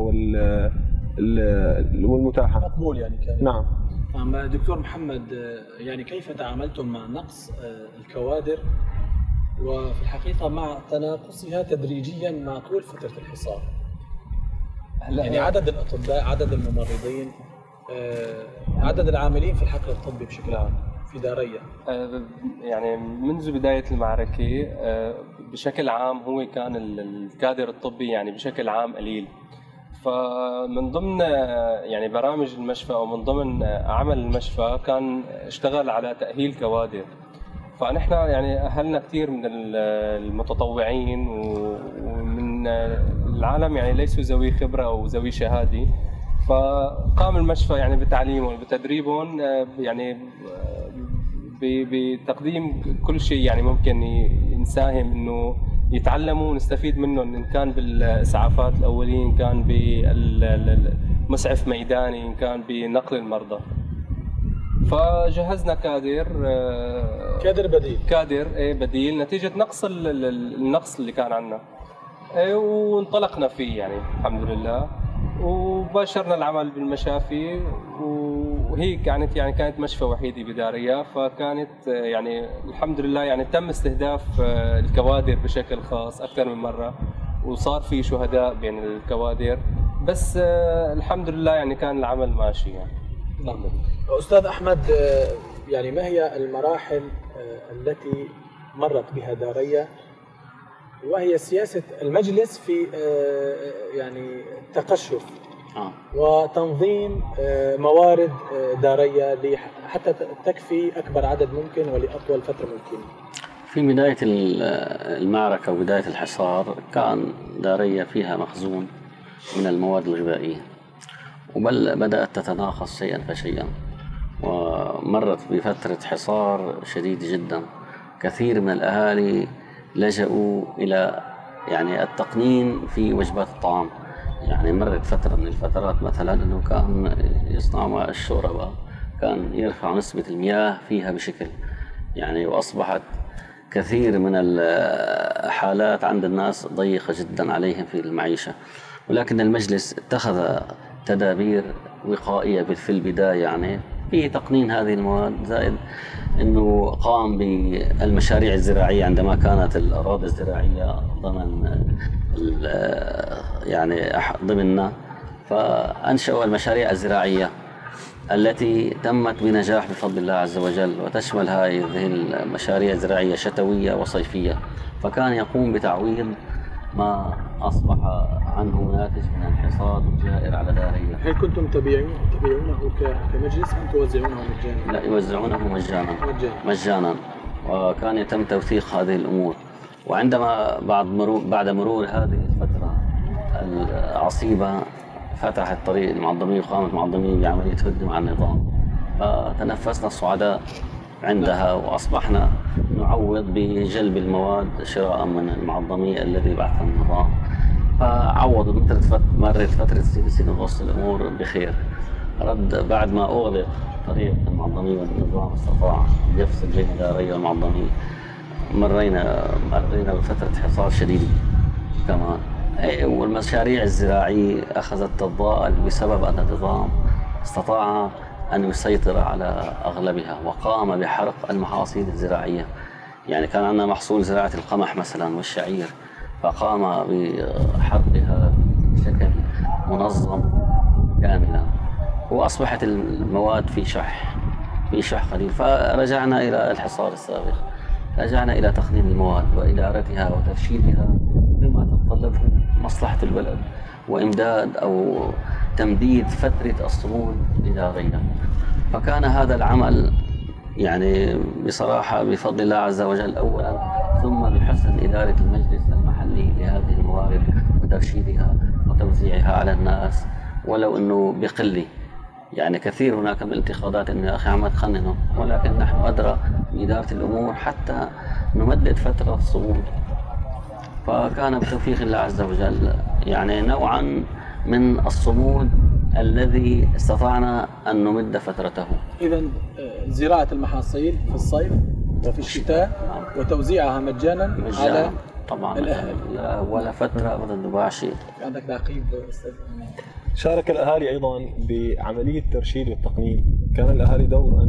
والمتاحة. مقبول يعني كان. نعم. نعم. دكتور محمد، يعني كيف تعاملتم مع نقص الكوادر وفي الحقيقة مع تناقصها تدريجيا مع طول فترة الحصار؟ يعني عدد الأطباء، عدد الممرضين، عدد العاملين في الحقل الطبي بشكل عام في دارية. يعني منذ بداية المعركة بشكل عام هو كان الكادر الطبي يعني بشكل عام قليل، فمن ضمن يعني برامج المشفى أو من ضمن عمل المشفى كان اشتغل على تأهيل كوادر. فنحن يعني أهلنا كثير من المتطوعين ومن العالم يعني ليسوا ذوي خبرة أو ذوي شهادة، فقام المشفى يعني بتعليمهم وبتدريبهم يعني بتقديم كل شيء يعني ممكن نساهم إنه يتعلموا ونستفيد منهم، إن كان بالإسعافات الأولية، إن كان بالمسعف ميداني، إن كان بنقل المرضى. فجهزنا كادر كادر بديل كادر ايه بديل نتيجة نقص النقص اللي كان عندنا، ايه وانطلقنا فيه يعني الحمد لله، وباشرنا العمل بالمشافي، وهي كانت يعني كانت مشفى وحيدة بدارية، فكانت يعني الحمد لله يعني تم استهداف الكوادر بشكل خاص أكثر من مرة، وصار في شهداء بين الكوادر، بس الحمد لله يعني كان العمل ماشي يعني. نعم. أستاذ أحمد، يعني ما هي المراحل التي مرت بها دارية وهي سياسة المجلس في آه، يعني تقشف آه. وتنظيم آه، موارد آه، دارية حتى تكفي أكبر عدد ممكن ولأطول فترة ممكنة. في بداية المعركة وبداية الحصار كان دارية فيها مخزون من المواد الغذائية، وبل بدأت تتناقص شيئا فشيئا، ومرت بفترة حصار شديد جدا. كثير من الأهالي لجأوا إلى يعني التقنين في وجبات الطعام. يعني مرت فترة من الفترات مثلا أنه كان يصنع ماء الشوربة كان يرفع نسبة المياه فيها بشكل يعني، وأصبحت كثير من الحالات عند الناس ضيقة جدا عليهم في المعيشة. ولكن المجلس اتخذ تدابير وقائية في البداية يعني في تقنين هذه المواد، زائد أنه قام بالمشاريع الزراعية عندما كانت الأراضي الزراعية ضمن يعني ضمننا، فأنشأوا المشاريع الزراعية التي تمت بنجاح بفضل الله عز وجل، وتشمل هذه المشاريع الزراعية شتوية وصيفية، فكان يقوم بتعويض ما أصبح عنه ناتج من الحصاد والجائر على دارية. هل كنتم تبيعون تبيعونه كمجلس أم توزعونه مجانا؟ لا، يوزعونه مجانا مجانا، وكان يتم توثيق هذه الأمور. وعندما بعد مرور بعد مرور هذه الفترة العصيبة فتحت طريق المعظمية وقامت المعظمية بعملية هدم على النظام، فتنفسنا الصعداء عندها وأصبحنا نعوض بجلب المواد شراء من المعظمية الذي بعثها النظام، فعوضوا. مرت فترة ست سنين ونص الأمور بخير. رد بعد ما أغلق طريق المعظمية والنظام استطاع يفصل بين الدارية والمعظمية، مرينا مرينا بفترة حصار شديد كمان. والمشاريع الزراعية أخذت تتضاءل بسبب أن النظام استطاع أن يسيطر على أغلبها وقام بحرق المحاصيل الزراعية. يعني كان عندنا محصول زراعة القمح مثلا والشعير، فقام بحرقها بشكل منظم كاملا، وأصبحت المواد في شح في شح قليل. فرجعنا إلى الحصار السابق، رجعنا إلى تقنين المواد وإدارتها وترشيدها بما تتطلبه مصلحة البلد، وإمداد أو تمديد فترة الصمود الإدارية. فكان هذا العمل يعني بصراحة بفضل الله عز وجل أولا، ثم بحسن إدارة المجلس المحلي لهذه الموارد وترشيدها وتوزيعها على الناس، ولو أنه بقلة. يعني كثير هناك من الانتقادات أنه يا أخي عم تقننوا، ولكن نحن أدرى بإدارة الأمور حتى نمدد فترة الصمود. فكان بتوفيق الله عز وجل يعني نوعا من الصمود الذي استطعنا أن نمد فترته. إذن زراعة المحاصيل في الصيف وفي الشتاء وتوزيعها مجانا, مجانا على طبعا الأهالي. لا ولا فترة أبدا تباع شيء. عندك تعقيب أستاذ؟ شارك الأهالي أيضا بعملية الترشيد والتقنين. كان الأهالي دورا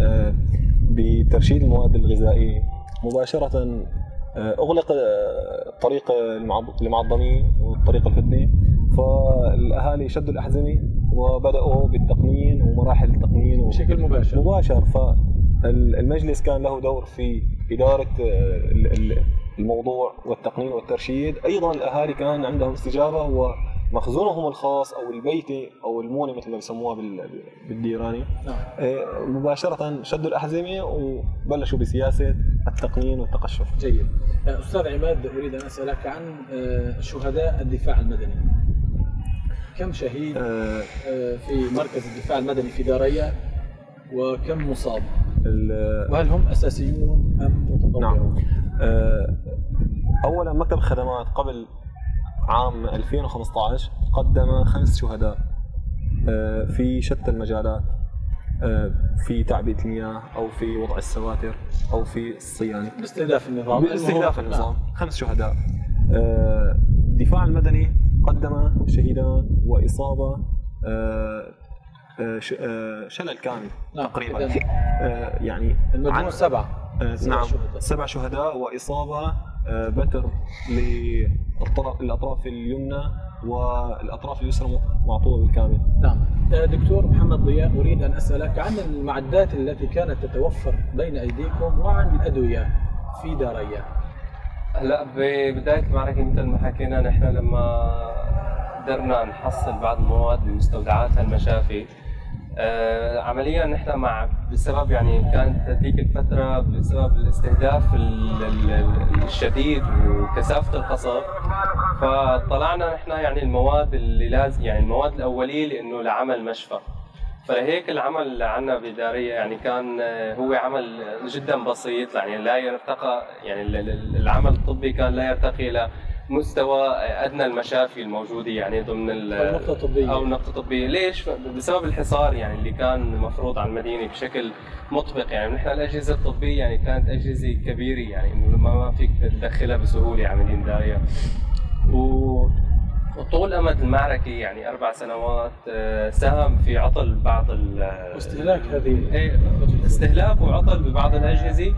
بترشيد المواد الغذائية مباشرة. أغلق طريق المعظمية وطريق الهدنة، فالأهالي شدوا الأحزمة وبدأوا بالتقنين ومراحل التقنين بشكل مباشر مباشر. فالمجلس كان له دور في إدارة الموضوع والتقنين والترشيد. أيضا الأهالي كان عندهم استجابة، ومخزونهم الخاص أو البيتي أو المونة مثل ما بيسموها بالديراني مباشرة شدوا الأحزمة وبلشوا بسياسة التقنين والتقشف. جيد. أستاذ عماد، أريد أن أسألك عن شهداء الدفاع المدني. كم شهيد في مركز الدفاع المدني في دارية وكم مصاب؟ وهل هم أساسيون أم متطوعون؟ نعم. أولا مكتب الخدمات قبل عام ألفين وخمسة عشر قدم خمس شهداء في شتى المجالات، في تعبئة المياه أو في وضع السواتر أو في الصيانة باستهداف النظام. باستهداف النظام خمس شهداء. الدفاع المدني قدم شهيدان وإصابة شلل كامل تقريبا. يعني المجموع سبعة. نعم سبع شهداء وإصابة بتر للأطراف اليمنى والأطراف اليسرى معطوبة بالكامل. نعم. دكتور محمد ضياء، أريد أن أسألك عن المعدات التي كانت تتوفر بين أيديكم وعن الأدوية في دارية. هلا ببداية المعركة مثل ما حكينا نحن لما قدرنا نحصل بعض المواد بمستودعات المشافي، آه عمليا نحن مع بسبب يعني كانت هذيك الفترة بسبب الاستهداف الشديد وكثافة القصف، فطلعنا نحن يعني المواد اللي لازم يعني المواد الأولية لأنه لعمل مشفى. فهيك العمل عنا بدارية يعني كان هو عمل جدا بسيط، يعني لا يرتقى يعني العمل الطبي كان لا يرتقي إلى مستوى ادنى المشافي الموجوده يعني ضمن النقطه الطبيه او النقطه الطبيه. ليش؟ بسبب الحصار يعني اللي كان مفروض على المدينه بشكل مطبق. يعني نحن الاجهزه الطبيه يعني كانت اجهزه كبيره، يعني انه ما فيك تدخلها بسهوله على مدينه داريا. و وطول امد المعركه يعني اربع سنوات ساهم في عطل بعض واستهلاك هذه استهلاك وعطل ببعض الاجهزه،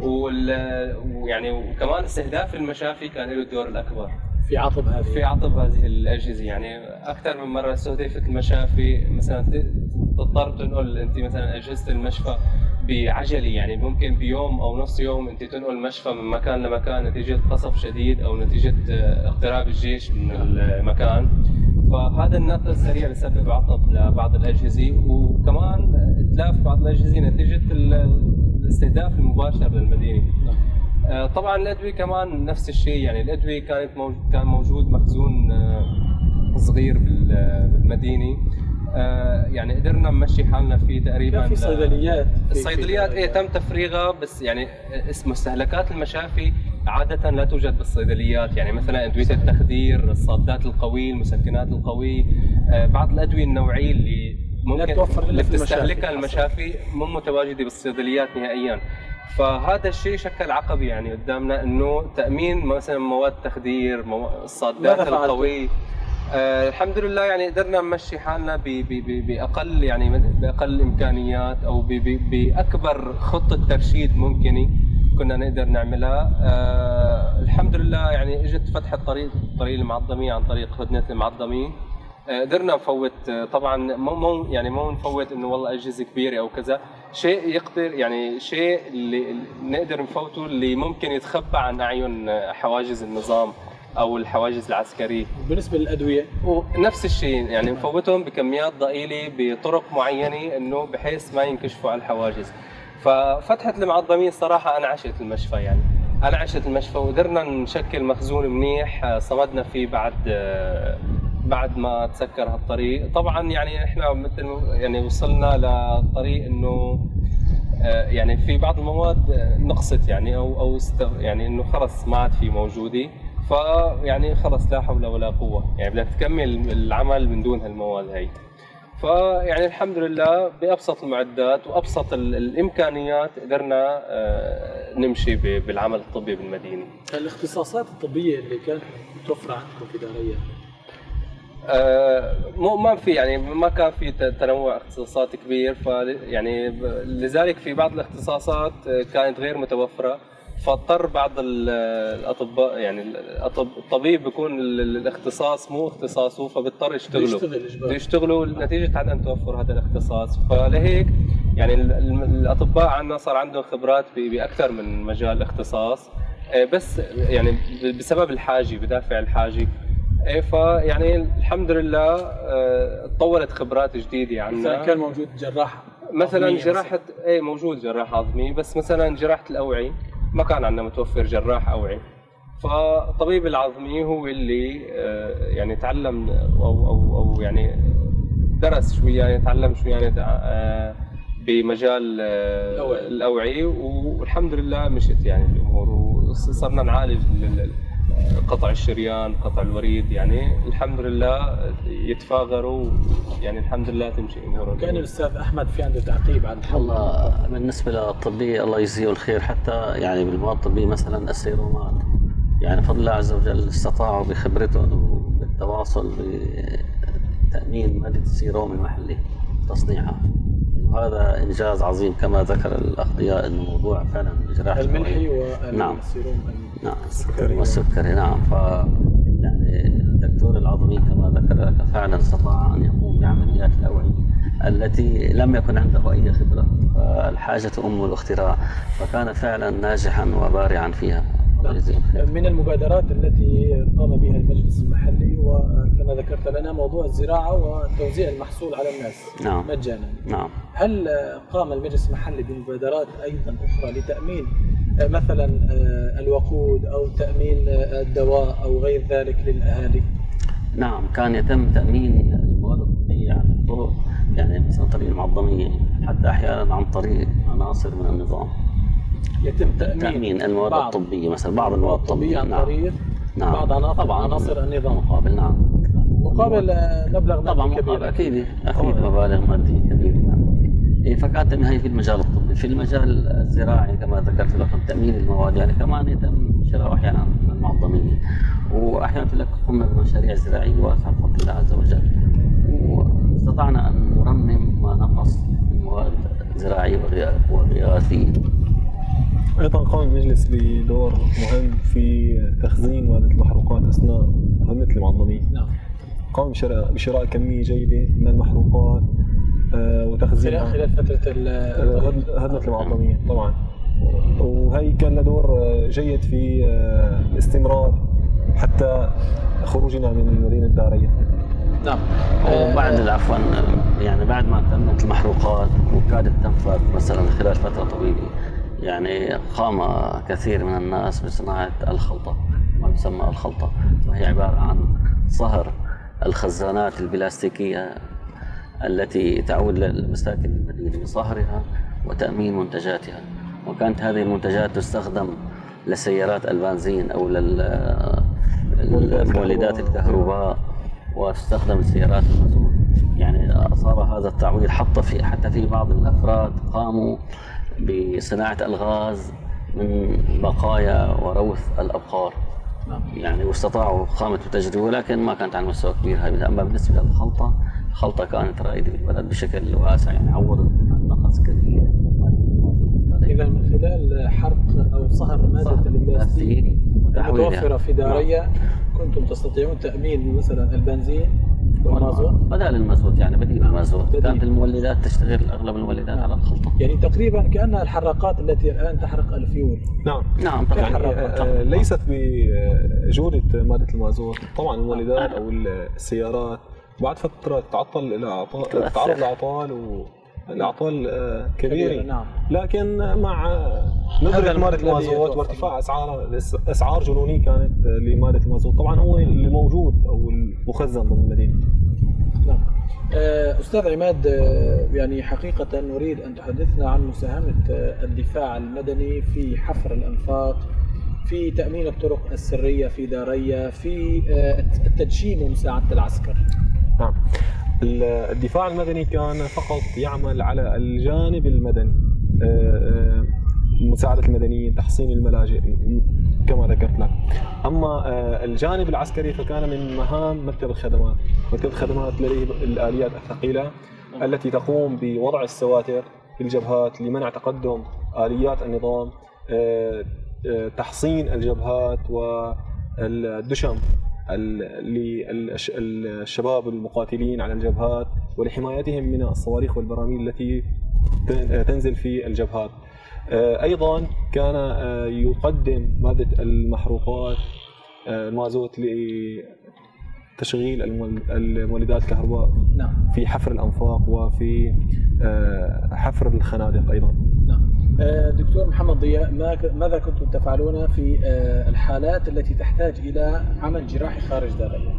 ويعني وكمان استهداف المشافي كان له الدور الاكبر في عطب هذه في عطب هذه الاجهزه. يعني اكثر من مره استهدفت المشافي، مثلا تضطر تنقل انت مثلا اجهزه المشفى بعجله، يعني ممكن بيوم او نص يوم انت تنقل المشفى من مكان لمكان نتيجه قصف شديد او نتيجه اقتراب الجيش من المكان. فهذا النقل السريع بسبب عطب لبعض الاجهزه، وكمان اتلاف بعض الاجهزه نتيجه الاستهداف المباشر للمدينه. طبعا الادويه كمان نفس الشيء، يعني الادويه كانت موجود كان موجود مخزون صغير بالمدينه، يعني قدرنا نمشي حالنا فيه تقريبا. في صيدليات الصيدليات ايه تم تفريغها، بس يعني مستهلكات المشافي عاده لا توجد بالصيدليات، يعني مثلا ادويه التخدير، الصادات القويه، المسكنات القويه، بعض الادويه النوعيه اللي ممكن اللي بتستهلكها المشافي مو متواجده بالصيدليات نهائيا. فهذا الشيء شكل عقبه يعني قدامنا، انه تامين مثلا مواد تخدير، مو... الصادات القويه. آه الحمد لله يعني قدرنا نمشي حالنا ب... ب... ب... باقل يعني باقل الامكانيات او ب... ب... باكبر خطه ترشيد ممكنه كنا نقدر نعملها. آه الحمد لله يعني اجت فتح الطريق طريق المعظميه عن طريق هدنه المعظميه. قدرنا نفوت، طبعا مو مو يعني مو نفوت انه والله اجهزه كبيره او كذا، شيء يقدر يعني شيء اللي نقدر نفوته اللي ممكن يتخبى عن اعين حواجز النظام او الحواجز العسكريه. بالنسبه للادويه ونفس الشيء يعني نفوتهم بكميات ضئيله بطرق معينه انه بحيث ما ينكشفوا على الحواجز. ففتحه المعظميه الصراحه انعشت المشفى، يعني انعشت المشفى وقدرنا نشكل مخزون منيح صمدنا فيه بعد بعد ما تسكر هالطريق. طبعا يعني احنا مثل يعني وصلنا لطريق انه يعني في بعض المواد نقصت يعني او او يعني انه خلص ما عاد في موجوده، فيعني خلص لا حول ولا قوه، يعني بدك تكمل العمل من دون هالمواد هي. فيعني الحمد لله بابسط المعدات وابسط الامكانيات قدرنا نمشي بالعمل الطبي بالمدينه. الاختصاصات الطبيه اللي كانت متوفره عندكم في داريا آه مو ما في يعني ما كان في تنوع اختصاصات كبير، ف يعني لذلك في بعض الاختصاصات كانت غير متوفره، فاضطر بعض الاطباء يعني الطبيب بيكون الاختصاص مو اختصاصه فبيضطر يشتغلوا يشتغلوا نتيجه عدم توفر هذا الاختصاص. فلهيك يعني الاطباء عندنا صار عندهم خبرات باكثر من مجال اختصاص، بس يعني بسبب الحاجه بدافع الحاجه. ايه فيعني الحمد لله تطورت خبرات جديده عندنا. مثلا كان موجود جراح مثلا جراحه ايه موجود جراح عظمي، بس مثلا جراحه الاوعي ما كان عندنا متوفر جراح اوعي. فطبيب العظمي هو اللي يعني تعلم او او او يعني درس شوي، يعني تعلم شوي يعني بمجال الاوعي، والحمد لله مشت يعني الامور وصرنا نعالج قطع الشريان، قطع الوريد، يعني الحمد لله يتفاغروا، يعني الحمد لله تمشي اموره. كان الاستاذ احمد في عنده تعقيب عن والله بالنسبه للطبيه الله يجزيه الخير، حتى يعني بالمواد الطبيه مثلا السيرومات، يعني بفضل الله عز وجل استطاعوا بخبرتهم وبالتواصل بتامين ماده السيروم المحلي تصنيعها، وهذا انجاز عظيم كما ذكر الاخ ضياء انه موضوع فعلا جراحه الملحي والسيروم نعم السكري والسكري نعم. ف يعني الدكتور العظمي كما ذكر لك فعلا استطاع ان يقوم بعمليات الاوعي التي لم يكن عنده اي خبره، فالحاجه ام الاختراع، فكان فعلا ناجحا وبارعا فيها. من المبادرات التي قام بها المجلس المحلي وكما ذكرت لنا موضوع الزراعة وتوزيع المحصول على الناس نعم. مجانا. نعم. هل قام المجلس المحلي بمبادرات أيضا أخرى لتأمين مثلا الوقود أو تأمين الدواء أو غير ذلك للأهالي؟ نعم، كان يتم تأمين المواد الطبية عن الطرق، يعني مثلا طريق المعظمية، حتى أحيانا عن طريق عناصر من النظام يتم تأمين, تأمين المواد بعض الطبية، مثلا بعض المواد الطبية عن نعم. طريق نعم. بعض عناصر, طبعا عناصر النظام مقابل. نعم، مقابل مبلغ مادي كبير. أكيد أكيد مبالغ مادية كبيرة. إيه، فكانت هي في المجال الطبي. في المجال الزراعي كما ذكرت لكم تأمين المواد، يعني كمان يتم شراء أحيانا من المعظمية، وأحيانا لك قمنا بمشاريع زراعية واسعة بفضل الله عز وجل، واستطعنا أن نرمم ما نقص من مواد زراعية وغذائية. أيضا قام المجلس بدور مهم في تخزين مادة المحروقات أثناء هدنة المعظمية. نعم. قام بشراء كمية جيدة من المحروقات وتخزينها خلال فترة هدنة المعظمية طبعا، وهي كان له دور جيد في الاستمرار حتى خروجنا من المدينة الدارية. نعم. وبعد عفوا يعني بعد ما تمت المحروقات وكادت تنفذ مثلا خلال فترة طويلة، يعني قام كثير من الناس بصناعة الخلطة، ما يسمى الخلطة، وهي عبارة عن صهر الخزانات البلاستيكية التي تعود للمساكن المدينة بصهرها وتأمين منتجاتها. وكانت هذه المنتجات تستخدم لسيارات البنزين أو للمولدات الكهرباء، وتستخدم لسيارات المازوت. يعني صار هذا التعويض حتى في حتى في بعض الأفراد قاموا بصناعة الغاز من بقايا وروث الأبقار. يعني واستطاعوا قامت بتجربة، ولكن ما كانت على مستوى كبير هذه. أما بالنسبة للخلطة، الخلطة كانت رائدة بالبلد بشكل واسع، يعني عوضت عن نقص كبير. إذا من خلال حرق أو صهر مادة البلاستيك المتوفرة في دارية كنتم تستطيعون تأمين مثلا البنزين والمازوت بدل المازوت، يعني بديل المازوت. كانت المولدات تشتغل أغلب المولدات على الخلطة، يعني تقريبا كأنها الحراقات التي الآن تحرق الفيول. نعم نعم. يعني آه ليست بجودة مادة المازوت. طبعا المولدات أو السيارات بعد فترة تعطل إلى تعرض لأعطال والأعطال كبيرة. نعم. لكن مع نزلة مادة المازوت وارتفاع أسعار أسعار جنونية كانت لمادة المازوت، طبعا هو الموجود أو المخزن ضمن المدينة. نعم. أستاذ عماد، يعني حقيقة نريد أن تحدثنا عن مساهمة الدفاع المدني في حفر الأنفاق، في تأمين الطرق السرية في دارية، في التدشين ومساعدة العسكر. نعم. الدفاع المدني كان فقط يعمل على الجانب المدني، مساعدة المدنيين، تحصين الملاجئ كما ذكرت لك. أما الجانب العسكري فكان من مهام مكتب الخدمات. مكتب الخدمات لديه الآليات الثقيلة التي تقوم بوضع السواتر في الجبهات لمنع تقدم آليات النظام، تحصين الجبهات والدشم للشباب المقاتلين على الجبهات ولحمايتهم من الصواريخ والبراميل التي تنزل في الجبهات. أيضا كان يقدم مادة المحروقات المازوت لتشغيل المولدات الكهرباء في حفر الأنفاق وفي حفر الخنادق أيضا. نعم. دكتور محمد ضياء، ماذا كنتم تفعلون في الحالات التي تحتاج إلى عمل جراحي خارج دارية؟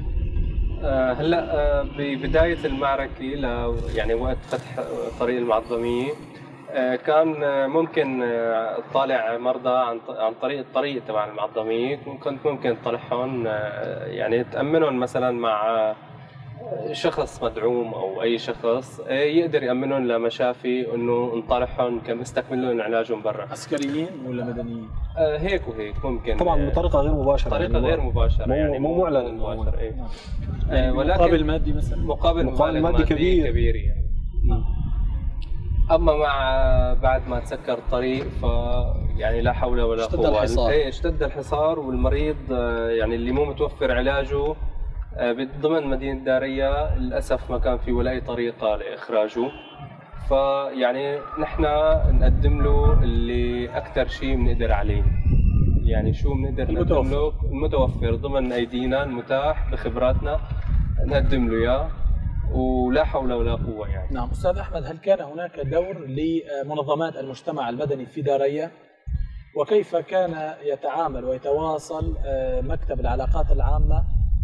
هلا ببداية المعركة يعني وقت فتح طريق المعظمية كان ممكن تطالع مرضى عن عن طريق الطريق تبع المعظمية، كنت ممكن تطلعهم يعني تأمنهم مثلا مع شخص مدعوم او اي شخص يقدر يامنهم لمشافي انه نطالعهم كمستكمل لهم علاجهم برا. عسكريين ولا مدنيين؟ آه هيك وهيك ممكن طبعا بطريقه غير مباشره، طريقه يعني غير مباشره، يعني مو معلن مباشر. اي آه ولكن مقابل مادي مثلا، مقابل, مقابل مادي كبير كبير يعني. نعم. اما مع بعد ما تسكر الطريق ف يعني لا حول ولا قوه. اشتد الحصار. اي اشتد الحصار، والمريض يعني اللي مو متوفر علاجه ضمن مدينة دارية للأسف ما كان في ولا أي طريقة لإخراجه. فيعني نحن نقدم له اللي أكثر شيء بنقدر عليه، يعني شو بنقدر نقدم له المتوفر ضمن ايدينا المتاح بخبراتنا نقدم له اياه، ولا حول ولا قوه يعني. نعم استاذ احمد، هل كان هناك دور لمنظمات المجتمع المدني في داريا؟ وكيف كان يتعامل ويتواصل مكتب العلاقات العامه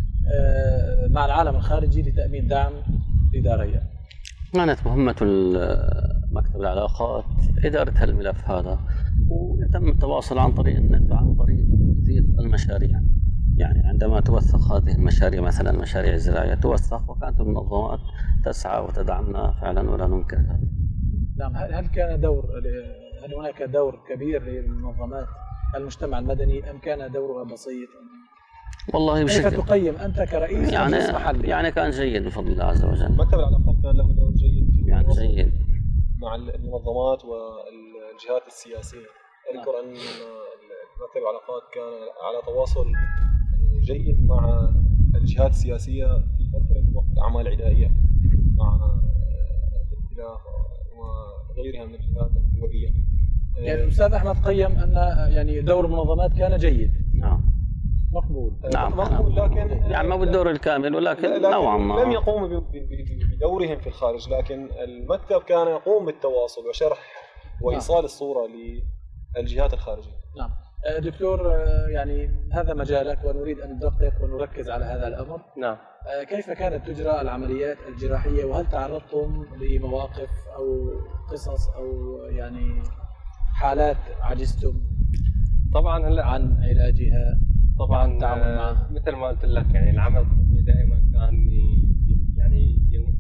مع العالم الخارجي لتامين دعم لداريا؟ كانت مهمة مكتب العلاقات إدارة الملف هذا، ويتم التواصل عن طريق النت وعن طريق توثيق المشاريع. يعني عندما توثق هذه المشاريع، مثلا المشاريع الزراعية توثق، وكانت المنظمات تسعى وتدعمنا فعلا ولا ننكر هذا. نعم، هل كان دور هل هناك دور كبير لمنظمات المجتمع المدني أم كان دورها بسيط؟ والله كيف تقيم أنت كرئيس يعني مجلس محلي؟ يعني كان جيد بفضل الله عز وجل. مكتب العلاقات كان له دور جيد في يعني جيد مع المنظمات والجهات السياسية. أذكر أن مكتب العلاقات كان على تواصل جيد مع الجهات السياسية في فترة وقت أعمال عدائية مع الائتلاف وغيرها من الجهات الدولية. يعني الأستاذ أحمد قيم أن يعني دور المنظمات كان جيد. نعم مقبول. نعم مقبول، لكن يعني ما بالدور الكامل، ولكن نوعا ما لم يقوموا بدورهم في الخارج، لكن المكتب كان يقوم بالتواصل وشرح وإيصال نعم. الصورة للجهات الخارجية. نعم دكتور، يعني هذا مجالك ونريد أن ندقق ونركز على هذا الأمر. نعم. كيف كانت تجرى العمليات الجراحية، وهل تعرضتم لمواقف أو قصص أو يعني حالات عجزتم طبعا هلا عن علاجها؟ طبعا مثل ما قلت لك يعني العمل الطبي دائما كان يعني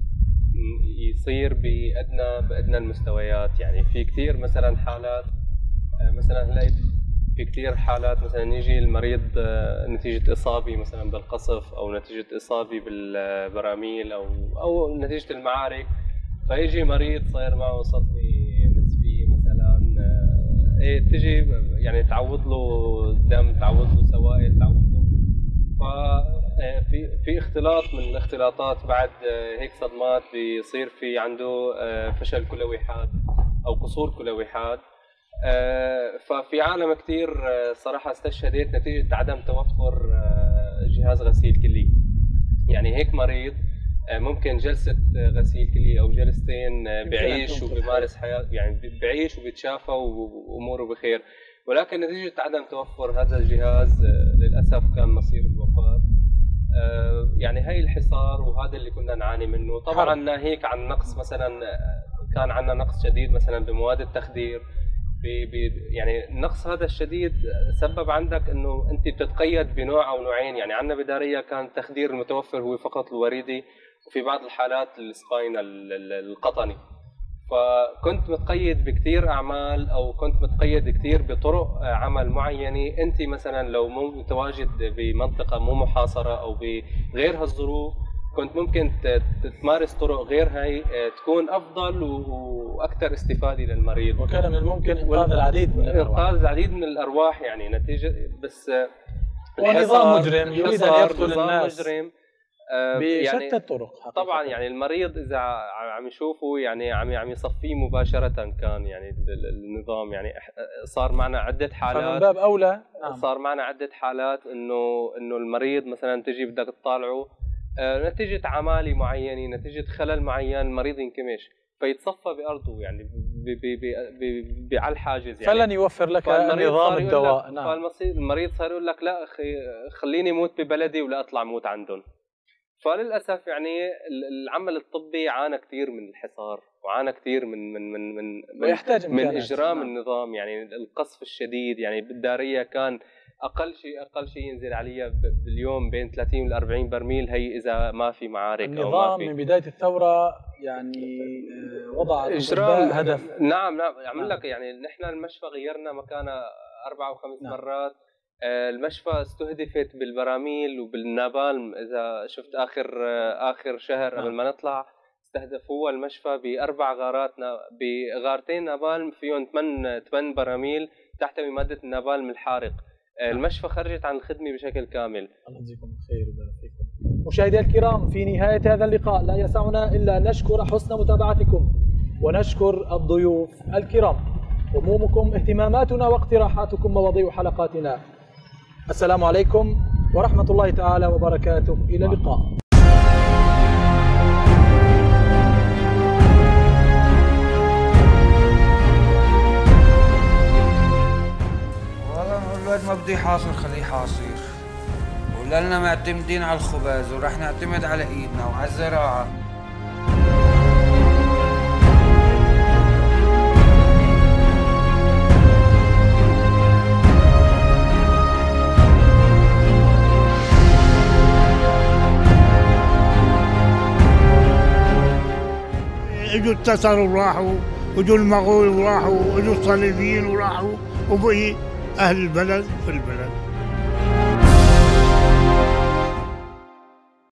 يصير بأدنى بأدنى المستويات. يعني في كثير مثلا حالات، مثلا هلا في كثير حالات مثلا يجي المريض نتيجة إصابة مثلا بالقصف أو نتيجة إصابة بالبراميل أو أو نتيجة المعارك، فيجي مريض صاير معه صدمة نسبية مثلا، ايه تجي يعني تعوض له دم، تعوض له سوائل، تعوض له، ففي في اختلاط من الاختلاطات بعد هيك صدمات بيصير في عنده فشل كلوي حاد او قصور كلوي حاد. ففي عالم كثير صراحه استشهدت نتيجه عدم توفر جهاز غسيل كلي. يعني هيك مريض ممكن جلسة غسيل كلي أو جلستين بعيش وبيمارس حياة، يعني بعيش وبيتشافى وأموره بخير، ولكن نتيجة عدم توفر هذا الجهاز للأسف كان مصير الوفاة. يعني هاي الحصار وهذا اللي كنا نعاني منه. طبعا ناهيك عن نقص، مثلا كان عندنا نقص شديد مثلا بمواد التخدير. يعني النقص هذا الشديد سبب عندك انه انت بتتقيد بنوع او نوعين. يعني عندنا بدارية كان التخدير المتوفر هو فقط الوريدي، وفي بعض الحالات السباينال القطني، فكنت متقيد بكثير اعمال او كنت متقيد كثير بطرق عمل معينه. انت مثلا لو مو متواجد بمنطقه مو محاصره او بغير هالظروف كنت ممكن تمارس طرق غير هاي تكون افضل واكثر استفاده للمريض، وكان من الممكن انقاذ العديد من الارواح. انقاذ العديد من الارواح يعني نتيجه بس ونظام مجرم يريد ان يقتل الناس مجرم بشتى يعني الطرق. طبعا يعني المريض اذا عم يشوفه يعني عم عم يصفيه مباشره كان يعني النظام يعني صار معنا عده حالات، فمن باب اولى نعم. صار معنا عده حالات انه انه المريض مثلا تجي بدك تطالعه نتيجة عمالة معينة، نتيجة خلل معين، المريض ينكمش فيتصفى بأرضه يعني على الحاجز يعني، فلن يوفر لك نظام الدواء. نعم. فالمريض صار يقول لك لا أخي خليني موت ببلدي ولا أطلع موت عندهم. فللأسف يعني العمل الطبي عانى كثير من الحصار وعانى كثير من من من من من, من إجرام نعم. النظام. يعني القصف الشديد، يعني بالدارية كان اقل شيء اقل شيء ينزل عليها باليوم بين ثلاثين و أربعين برميل، هي اذا ما في معارك او ما في. من بدايه الثوره يعني وضع اجرام هدف. نعم نعم عمل لك يعني نحن المشفى غيرنا مكانه اربع وخمس نعم. مرات. المشفى استهدفت بالبراميل وبالنابالم، اذا شفت اخر اخر شهر نعم. قبل ما نطلع استهدفوها المشفى باربع غارات، بغارتين نابالم فيهم ثمان ثمان براميل تحتوي ماده النابالم الحارق. المشفى خرجت عن الخدمة بشكل كامل. الله يجزيكم الخير ويبارك فيكم. مشاهدي الكرام، في نهاية هذا اللقاء لا يسعنا إلا أن نشكر حسن متابعتكم ونشكر الضيوف الكرام. همومكم اهتماماتنا واقتراحاتكم مواضيع حلقاتنا. السلام عليكم ورحمة الله تعالى وبركاته، إلى اللقاء. والله الولد ما بده يحاصر خليه حاصر، ولنا معتمدين على الخبز ورح نعتمد على ايدنا وعلى الزراعة. اجوا التتر وراحوا، واجوا المغول وراحوا، واجوا الصليبيين وراحوا، وبقي اهل البلد في البلد.